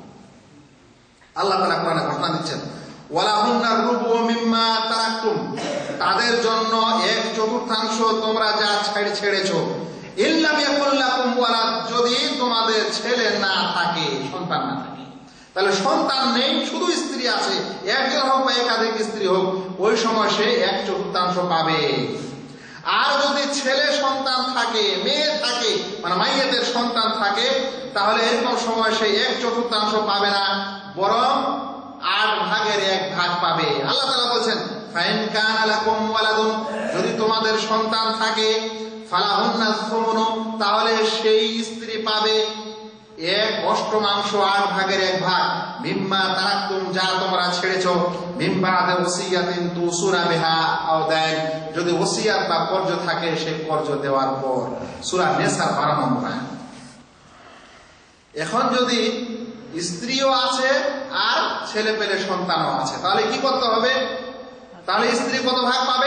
আল্লাহ তাআলা কোরআনে ঘোষণা দিচ্ছেন, ওয়ালাহুন্নার রুবু মিম্মা তারাকতুম, তাদের জন্য এক চতুর্থাংশ তোমরা যা ছেড়ে ছেড়েছো, ইল্লাম ইয়াকুল লাকুম ওয়ালাদ, যদি তোমাদের ছেলে না থাকে, সন্তান না থাকে, তাহলে সন্তান নেই, শুধু স্ত্রী আছে, একজন হোক বা একাধিক স্ত্রী হোক, ওই সময় সে এক চতুর্থাংশ পাবে। আর যদি ছেলে সন্তান থাকে, মেয়ে থাকে, মানে মাইয়েদের সন্তান থাকে, তাহলে এরকম সময় সে এক চতুর্থাংশ পাবে না, বরং আট ভাগের এক ভাগ পাবে। আল্লাহ তাআলা বলছেন, ফাইন কানা লাকুম ওয়ালাদুন, যদি তোমাদের সন্তান থাকে, ফালাহুন্না সুমুনু, তাহলে সেই স্ত্রী পাবে এক অষ্টমাংশ, আট ভাগের এক ভাগ, মিম্মা তারাকতুম, যা তোমরা ছেড়েছো, মিন বা'দি ওসিয়াতিন তুসুনা বিহা আও দাইন, যদি ওসিয়াত বা কর্জ থাকে, সেই কর্জ দেওয়ার পর। সূরা নিসা বারো নম্বর আয়াত। এখন যদি স্ত্রীও আছে আর ছেলে পেলে সন্তানও আছে, তাহলে কি করতে হবে? তাহলে স্ত্রী কত ভাগ পাবে?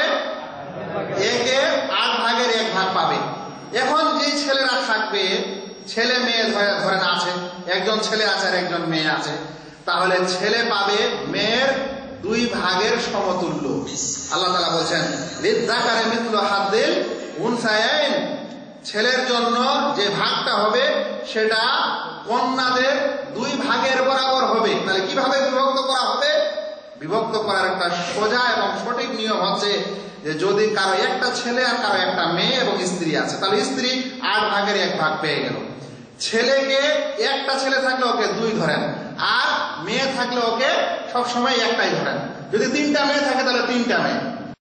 একে আট ভাগের এক ভাগ পাবে। এখন যে ছেলেরা থাকবে, ছেলে মেয়ে ধরে ধরেন আছে, একজন ছেলে আছে আর একজন মেয়ে আছে, তাহলে ছেলে পাবে মেয়ের দুই ভাগের সমতুল্য। আল্লাহ তাআলা বলছেন, লিযযাকারি মিসলু হাদ্দিল উনসায়াইন, ছেলের জন্য যে ভাগটা হবে সেটা কন্যাদের দুই ভাগের বরাবর হবে। তাহলে কিভাবে বিভক্ত করা হবে? বিভক্ত করার একটা সোজা এবং সঠিক নিয়ম হচ্ছে যে যদি কারো একটা ছেলে আর কারো একটা মেয়ে এবং স্ত্রী আছে, তাহলে স্ত্রী আট ভাগের এক ভাগ পেয়ে গেল। ছেলেকে একটা ছেলে থাকলে ওকে দুই ধরেন, আর মেয়ে থাকলে ওকে সবসময় একটাই ধরেন। যদি তিনটা মেয়ে থাকে তাহলে তিনটা মেয়ে,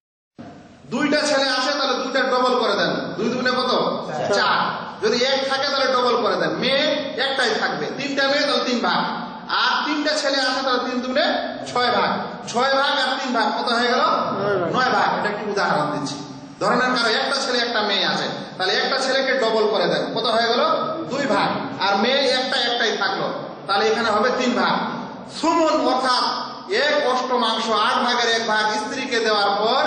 দুইটা ছেলে আসে তাহলে দুইটা ডবল করে দেন, দুই দুগুণে কত? চার। যদি এক থাকে তাহলে ডবল করে দেন, মেয়ে একটাই থাকবে, তিনটা মেয়ে তাহলে তিন ভাগ, আর তিনটা ছেলে আসে তাহলে তিন দুগুণে ছয় ভাগ, ছয় ভাগ আর তিন ভাগ কত হয়ে গেল? নয় ভাগ। এটা একটি উদাহরণ দিচ্ছি। ধরেন কারো একটা ছেলে একটা মেয়ে আছে, তাহলে একটা ছেলেকে ডবল করে দেন, কত হয়ে গেল? দুই ভাগ, আর মেয়ে একটা একটাই থাকলো, তাহলে এখানে হবে তিন ভাগ। সুমন অর্থাৎ এক অষ্টমাংশ, আট ভাগের এক ভাগ স্ত্রীকে দেওয়ার পর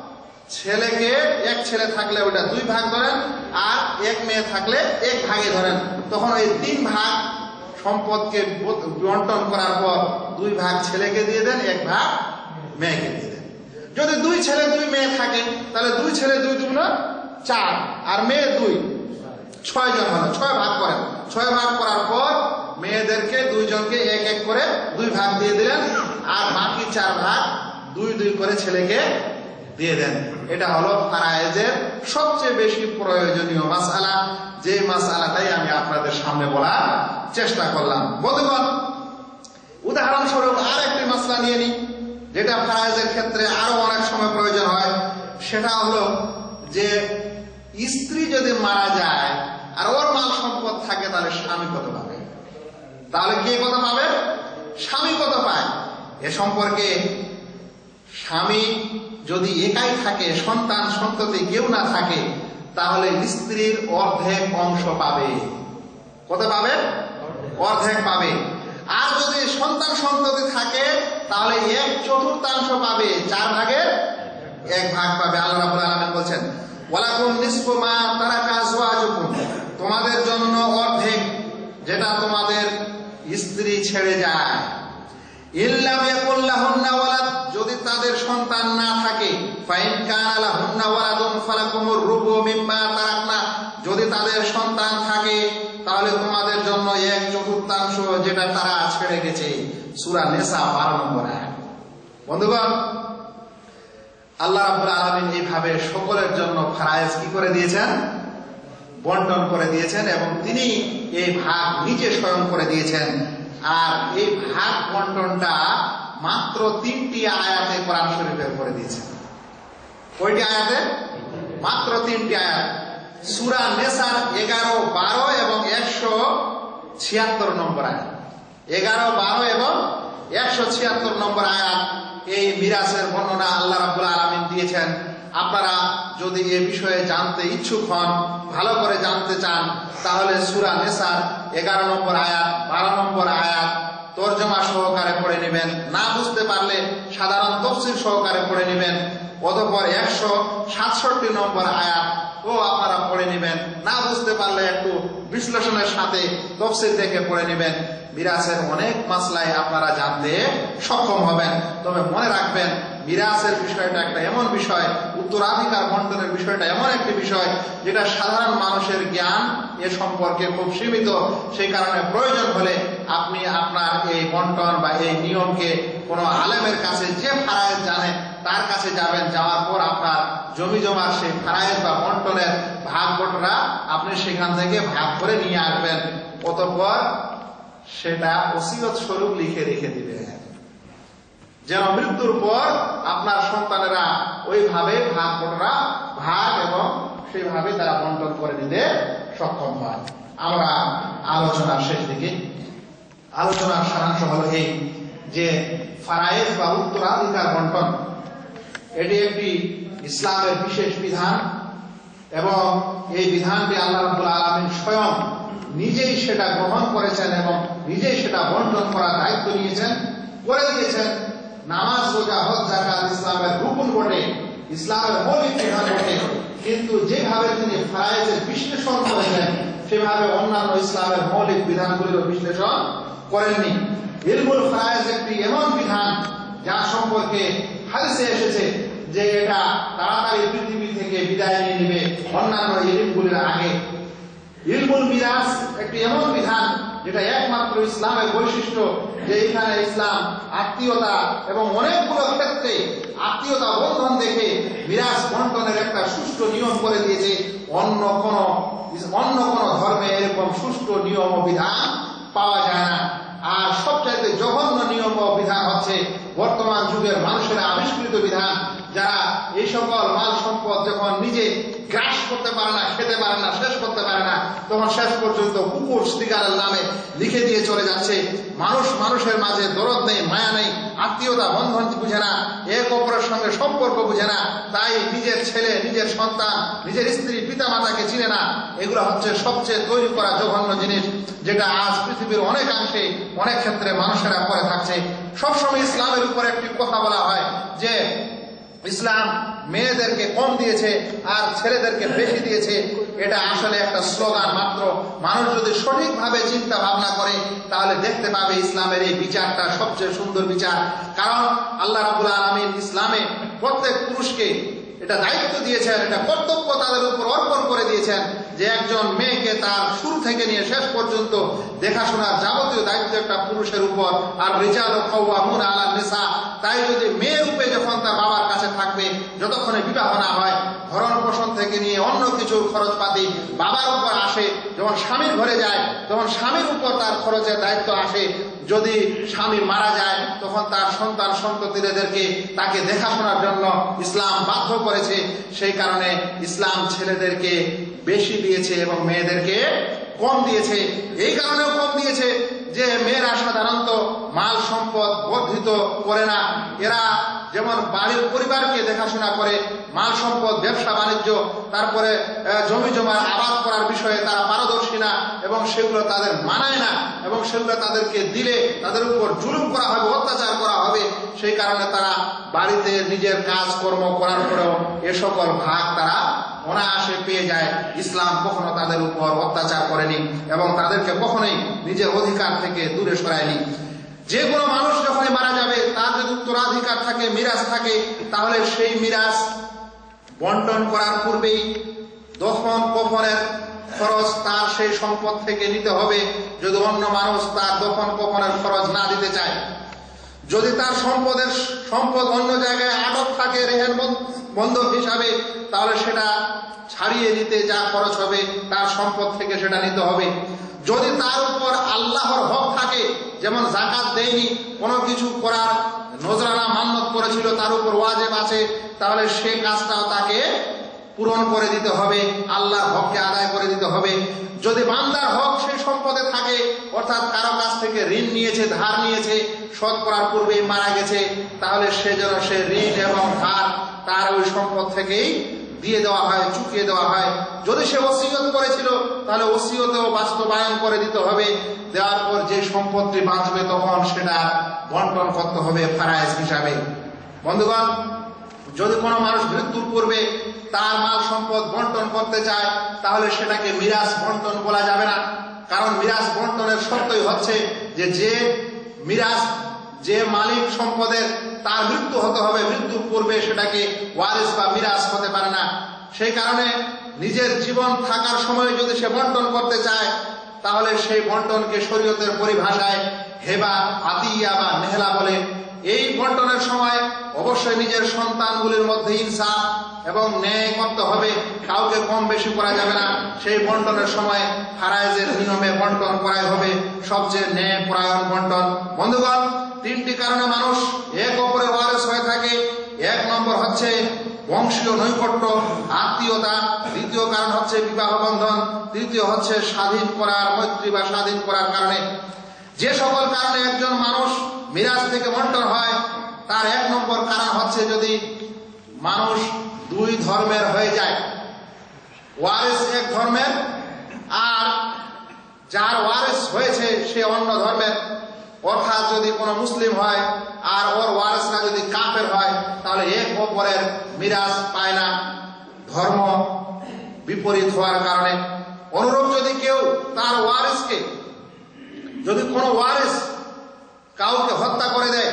ছেলেকে, এক ছেলে থাকলে ওটা দুই ভাগ ধরেন, আর এক মেয়ে থাকলে এক ভাগে ধরেন, তখন ওই তিন ভাগ সম্পদকে বন্টন করার পর দুই ভাগ ছেলেকে দিয়ে দেন, এক ভাগ মেয়েকে দিয়ে দেন। যদি দুই ছেলে দুই মেয়ে থাকে তাহলে দুই ছেলে দুই দুগুণ চার, আর মেয়ে দুই, ছয় জন হলো, ছয় ভাগ করেন। ছয় ভাগ করার পর মেয়েদেরকে দুইজনকে এক এক করে দুই ভাগ দিয়ে দিলেন, আর বাকি চার ভাগ দুই দুই করে ছেলেকে দিয়ে দেন। এটা হলো ফারায়েজের সবচেয়ে বেশি প্রয়োজনীয় মাসআলা, যে মাসআলাটাই আমি আপনাদের সামনে বলার চেষ্টা করলাম। বন্ধুগণ, উদাহরণস্বরূপ আর একটি মাসলা নিয়ে নিই, যেটা ফারায়েজের ক্ষেত্রে আরো অনেক সময় প্রয়োজন হয়। সেটা হলো যে স্ত্রী যদি মারা যায় আর ওর মাল সম্পদ থাকে, তাহলে স্বামী কত পাবে? তাহলে কে কত পাবে? স্বামী কত পায়? এ সম্পর্কে স্বামী যদি একাই থাকে, সন্তান সন্ততি কেউ না থাকে, তাহলে স্ত্রীর অর্ধেক অংশ পাবে। কত পাবে? অর্ধেক পাবে। আর যদি সন্তান সন্ততি থাকে তাহলে এক চতুর্থাংশ পাবে, চার ভাগের এক ভাগ পাবে। আল্লাহ রাব্বুল আলামিন বলছেন ওয়ালাকুম নিসফু মা তারাকা আজওয়াজুকুম, তোমাদের জন্য অর্ধেক যেটা তোমাদের স্ত্রী ছেড়ে যায়। ইল্লাম ইয়াকুল লাহুন্না ওয়ালাদ, যদি তাদের সন্তান না থাকে, ফাইন কানা লাহুন্না ওয়ালাদুন ফালাকুমুর রুবু মিম্মা তারাকনা, যদি তাদের সন্তান থাকে তাহলে তোমাদের জন্য এক চতুর্থাংশ যেটা তারা ছেড়ে গেছে। সূরা নিসা বারো নম্বর আয়াত। বন্ধুগণ, আল্লাহ রাব্বুল আলামিন এইভাবে সকলের জন্য ফরায়েজ কি করে দিয়েছেন, বন্টন করে দিয়েছেন, এবং তিনি এই ভাগ নিজে স্বয়ং করে দিয়েছেন। আর এই ভাগ বন্টনটা মাত্র তিনটি আয়াতে কোরআন শরীফের করে দিয়েছেন। কয়টি আয়াতে? মাত্র তিনটি আয়াত। সূরা নিসার এগারো, বারো এবং একশো ছিয়াত্তর নম্বর আয়াত। এগারো, বারো এবং একশো ছিয়াত্তর নম্বর আয়াত এই মিরাসের বর্ণনা আল্লাহ রাব্বুল আলামিন দিয়েছেন। আপনারা যদি এ বিষয়ে জানতে ইচ্ছুক হন, ভালো করে জানতে চান, তাহলে সূরা নিসার এগারো নম্বর আয়াত, বারো নম্বর আয়াত তরজমা সহকারে পড়ে নেবেন। না বুঝতে পারলে সাধারণ তাফসীর সহকারে পড়ে নেবেন। অতঃপর একশো সাতষট্টি নম্বর আয়াত ও আপনারা পড়ে নেবেন। না বুঝতে পারলে একটু বিশ্লেষণের সাথে তাফসীর দেখে পড়ে নেবেন। মিরাসের অনেক মাসলাই আপনারা জানতে সক্ষম হবেন। তবে মনে রাখবেন, মিরাসের বিষয়টা একটা এমন বিষয়, উত্তরাধিকার বন্টনের বিষয়টা এমন একটি বিষয় যেটা সাধারণ মানুষের জ্ঞান এ সম্পর্কে খুব সীমিত। সেই কারণে প্রয়োজন হলে আপনি আপনার এই বন্টন বা এই নিয়মকে কোনো আলেমের কাছে, যে ফারায়েজ জানে তার কাছে যাবেন। যাওয়ার পর আপনার জমি জমার সেই ফারায়েজ বা বন্টনের ভাগ বটরা আপনি সেখান থেকে ভাগ করে নিয়ে আসবেন। অতঃপর সেটা ওসিয়ত স্বরূপ লিখে রেখে দিবেন, যেন মৃত্যুর পর আপনার সন্তানেরা ওইভাবে ভাগ বটরা ভাগ এবং সেইভাবে তারা বন্টন করে নিতে সক্ষম হয়। আমরা আলোচনার শেষ দিকে, আলোচনার সারাংশ হলো এই যে ফারায়েজ বা উত্তরাধিকার বন্টন এটি একটি ইসলামের বিশেষ বিধান, এবং এই বিধানটি আল্লাহ রাব্বুল আলামিন স্বয়ং নিজেই সেটা গ্রহণ করেছেন এবং নিজেই সেটা বন্টন করার দায়িত্ব নিয়েছেন, করে দিয়েছেন। নামাজ, রোজা, হজ, যাকাত ইসলামের রুকুন বটে, ইসলামের মৌলিক বিধান বটে, কিন্তু যেভাবে তিনি ফারায়েজের বিশ্লেষণ করেছেন সেভাবে অন্যান্য ইসলামের মৌলিক বিধানগুলির বিশ্লেষণ করেননি। ইলমুল ফারায়েজ একটি এমন বিধান যার সম্পর্কে হাদিসে এসেছে যে এটা তাড়াতাড়ি পৃথিবী থেকে বিদায় নিয়ে নেবে অন্যান্য ইলমগুলির আগে। ইলমুল মিরাস একটি এমন বিধান যেটা একমাত্র ইসলামের বৈশিষ্ট্য, যে এখানে ইসলাম আত্মীয়তা এবং অনেকগুলো ক্ষেত্রে আত্মীয়তা বন্ধন দেখে মিরাস বন্টনের একটা সুষ্ঠু নিয়ম করে দিয়েছে। অন্য কোন অন্য কোন ধর্মে এরকম সুষ্ঠু নিয়ম ও বিধান পাওয়া যায় না। আর সবচাইতে জঘন্য নিয়ম ও বিধান হচ্ছে বর্তমান যুগের মানুষেরা আবিষ্কৃত বিধান, যারা এই সকল মাল সম্পদ যখন নিজে গ্রাস করতে পারে না, খেতে পারে না, শেষ করতে পারে না, তখন শেষ পর্যন্ত কুকুর স্টিকারের নামে লিখে দিয়ে চলে যাচ্ছে। মানুষ মানুষের মাঝে দরদ নেই, মায়া নেই, আত্মীয়তা বন্ধন বুঝে না, এক অপরের সঙ্গে সম্পর্ক বুঝে না, তাই নিজের ছেলে, নিজের সন্তান, নিজের স্ত্রী, পিতা মাতাকে চিনে না। এগুলো হচ্ছে সবচেয়ে তৈরি করা জঘন্য জিনিস, যেটা আজ পৃথিবীর অনেকাংশে অনেক ক্ষেত্রে মানুষেরা করে থাকছে। সবসময় ইসলামের উপর একটি কথা বলা হয় যে ইসলাম মেয়েদেরকে কম দিয়েছে আর ছেলেদেরকে বেশি দিয়েছে। এটা আসলে একটা স্লোগান মাত্র। মানুষ যদি সঠিকভাবে চিন্তা ভাবনা করে তাহলে দেখতে পাবে ইসলামের এই বিচারটা সবচেয়ে সুন্দর বিচার। কারণ আল্লাহ রাব্বুল আলামিন ইসলামে প্রত্যেক পুরুষকে এটা দায়িত্ব দিয়েছেন, এটা কর্তব্য তাদের উপর অর্পণ করে দিয়েছেন যে একজন মেয়েকে তার শুরু থেকে নিয়ে শেষ পর্যন্ত দেখাশোনার যাবতীয় দায়িত্ব একটা পুরুষের উপর। আর রিজালু কাওয়ামুনা আলান নিসা, তাই যদি মেয়ে রূপে যখন তার বাবার কাছে থাকবে, যতক্ষণে বিবাহ না হয়, ভরণ পোষণ থেকে নিয়ে অন্য কিছুর খরচপাতি বাবার উপর আসে। যখন স্বামীর ঘরে যায় তখন স্বামীর উপর তার খরচের দায়িত্ব আসে। যদি স্বামী মারা যায় তখন তার সন্তান সন্ততিদেরকে তাকে দেখাশোনার জন্য ইসলাম বাধ্য করেছে। সেই কারণে ইসলাম ছেলেদেরকে বেশি দিয়েছে এবং মেয়েদেরকে কম দিয়েছে। এই কারণেও কম দিয়েছে যে মেয়েরা সাধারণত মাল সম্পদ বর্ধিত করে না, এরা যেমন বাড়ির পরিবারকে দেখাশোনা করে, মাল সম্পদ, ব্যবসা বাণিজ্য, তারপরে জমি জমার আবাদ করার বিষয়ে তারা পারদর্শী না, এবং সেগুলো তাদের মানায় না, এবং সেগুলো তাদেরকে দিলে তাদের উপর জুলুম করা হবে, অত্যাচার করা হবে। সেই কারণে তারা বাড়িতে নিজের কাজকর্ম করার পরেও এ সকল ভাগ তারা অনায়াসে পেয়ে যায়। ইসলাম কখনো তাদের উপর অত্যাচার করেনি এবং তাদেরকে কখনোই নিজের অধিকার থেকে দূরে সরায়নি। যে কোনো মানুষ যখনই মারা যাবে, তার যদি উত্তরাধিকার থাকে, মিরাজ থাকে, তাহলে সেই মিরাজ বন্টন করার পূর্বেই দফন কফনের খরচ তার সেই সম্পদ থেকে নিতে হবে, যদি অন্য মানুষ তার দফন কফনের খরচ না দিতে চায়। যদি তার সম্পদের সম্পদ অন্য জায়গায় আটক থাকে রেহেন বন্ধক হিসাবে, তাহলে সেটা ছাড়িয়ে দিতে যা খরচ হবে তার সম্পদ থেকে সেটা নিতে হবে। যদি তার উপর আল্লাহর হক থাকে, যেমন যাকাত দেয়নি, কোনো কিছু করার নজরানা মান্যত করেছিল, তার উপর ওয়াজিব আছে, তাহলে সে কাজটাও তাকে পূরণ করে দিতে হবে, আল্লাহর হককে আদায় করে দিতে হবে। যদি বান্দার হক সেই সম্পদে থাকে, অর্থাৎ কারো কাছ থেকে ঋণ নিয়েছে, ধার নিয়েছে, শোধ করার পূর্বেই মারা গেছে, তাহলে সে যেন সে ঋণ এবং ধার তার ওই সম্পদ থেকেই দিয়ে দেওয়া হয়, চুকিয়ে দেওয়া হয়। যদি সে ওসিয়ত করেছিল, তাহলে ওসিয়তেও বাস্তবায়ন করে দিতে হবে। দেওয়ার পর যে সম্পদটি বাঁচবে তখন সেটা বন্টন করতে হবে ফারায়েজ হিসাবে। বন্ধুগণ, যদি কোনো মানুষ মৃত্যুর পূর্বে তার মাল সম্পদ বন্টন করতে চায়, তাহলে সেটাকে মিরাজ বন্টন বলা যাবে না। কারণ মিরাজ বন্টনের শর্তই হচ্ছে যে যে মিরাজ, যে মালিক সম্পদের, তার মৃত্যু হতে হবে। মৃত্যুর পূর্বে সেটাকে ওয়ারিস বা মিরাজ হতে পারে না। সেই কারণে নিজের জীবন থাকার সময় যদি সে বন্টন করতে চায়, তাহলে সেই বন্টনকে শরীয়তের পরিভাষায় হেবা, আতিয়া বা নেহলা বলে। এই বন্টনের সময় অবশ্যই নিজের সন্তানগুলির মধ্যে ইনসাফ এবং ন্যায় করতে হবে, কাউকে কম বেশি করা যাবে না। সেই বন্টনের সময় ফারায়েজের নিয়মে বন্টন করাই হবে সবচেয়ে ন্যায় পরায়ণ বন্টন। বন্ধুগণ, তিনটি কারণে মানুষ এক অপরের ওয়ারিস হয়ে থাকে। এক নম্বর হচ্ছে বংশীয় নৈকট্য, আত্মীয়তা। দ্বিতীয় কারণ হচ্ছে বিবাহ বন্ধন। তৃতীয় হচ্ছে স্বাধীন করার, মৈত্রী বা স্বাধীন করার কারণে। যে সকল কারণে একজন মানুষ মিরাজ থেকে বন্টন হয়, তার এক নম্বর কারণ হচ্ছে যদি মানুষ দুই ধর্মের হয়ে যায়, ওয়ারিস এক ধর্মের আর যার ওয়ারিস হয়েছে সে অন্য ধর্মের। অর্থাৎ যদি কোনো মুসলিম হয় আর ওর ওয়ারিসরা যদি কাফের হয়, তাহলে এক অপরের মিরাজ পায় না, ধর্ম বিপরীত হওয়ার কারণে। অনুরূপ যদি কেউ তার ওয়ারিসকে, যদি কোনো ওয়ারিস কাউকে হত্যা করে দেয়,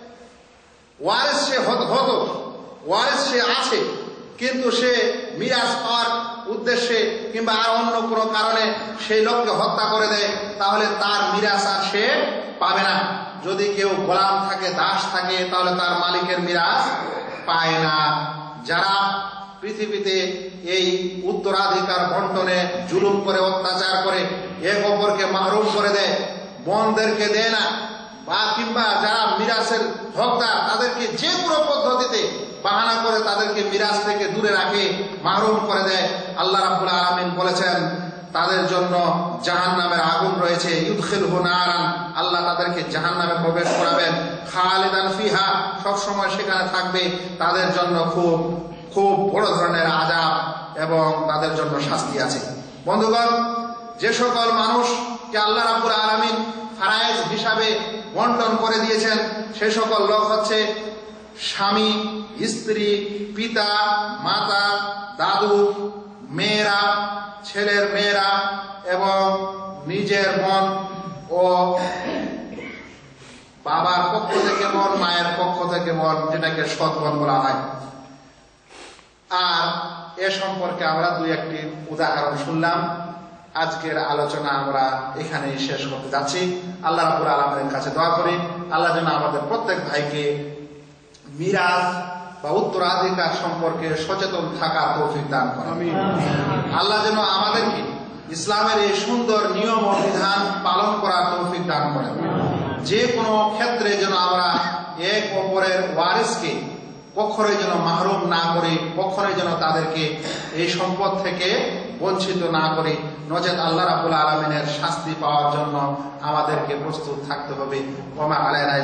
ওয়ারিস সে হতো, ওয়ারিস সে আছে, কিন্তু সে মিরাজ পাওয়ার উদ্দেশ্যে কিংবা আর অন্য কোনো কারণে সেই লোককে হত্যা করে দেয়, তাহলে তার মিরাজ আর সে পাবে না। যদি কেউ গোলাম থাকে, দাস থাকে, তাহলে তার মালিকের মিরাজ পায় না। যারা পৃথিবীতে এই উত্তরাধিকার বন্টনে জুলুম করে, অত্যাচার করে, এক অপরকে মাহরুম করে দেয়, বোনদেরকে দেয় না, বা কিংবা যারা মিরাজের হকদার তাদেরকে যে কোনো পদ্ধতিতে বাহানা করে তাদেরকে মিরাজ থেকে দূরে রাখে, মাহরুম করে দেয়, আল্লাহ রাব্বুল আলামিন বলেছেন তাদের জন্য জাহান্নামের আগুন রয়েছে। ইউদখিলহু নারান, আল্লাহ তাদেরকে জাহান্নামে প্রবেশ করাবেন। খালিদান ফিহা, সব সময় সেখানে থাকবে। তাদের জন্য খুব খুব বড় ধরনের আযাব এবং তাদের জন্য শাস্তি আছে। বন্ধুগণ, যে সকল মানুষকে আল্লাহ রাব্বুল আলামিন ফারায়েজ হিসাবে বন্টন করে দিয়েছেন, সে সকল লোক হচ্ছে স্বামী, স্ত্রী, পিতা, মাতা, দাদু, মেয়েরা, ছেলের মেয়েরা এবং নিজের বোন ও বাবার পক্ষ থেকে বোন, মায়ের পক্ষ থেকে বোন, যেটাকে সৎ বোন বলা হয়। আর এ সম্পর্কে আমরা দুই একটি উদাহরণ শুনলাম। আজকের আলোচনা আমরা এখানেই শেষ করতে যাচ্ছি। আল্লাহ রাব্বুল আলামিনের কাছে দোয়া করি আল্লাহ যেন আমাদের প্রত্যেক ভাইকে মিরাজ বা উত্তরাধিকার সম্পর্কে সচেতন থাকা তৌফিক দান করেন। আল্লাহ যেন আমাদেরকে ইসলামের এই সুন্দর নিয়ম ও বিধান পালন করার তৌফিক দান করেন। যে কোনো ক্ষেত্রে যেন আমরা এক অপরের ওয়ারিসকে কখনোই যেন মাহরুম না করি, কখনোই যেন তাদেরকে এই সম্পদ থেকে বঞ্চিত না করি। নচেত আল্লাহ রাব্বুল আলামিনের শাস্তি পাওয়ার জন্য আমাদেরকে প্রস্তুত থাকতে হবে। ওয়া মা আলাইনা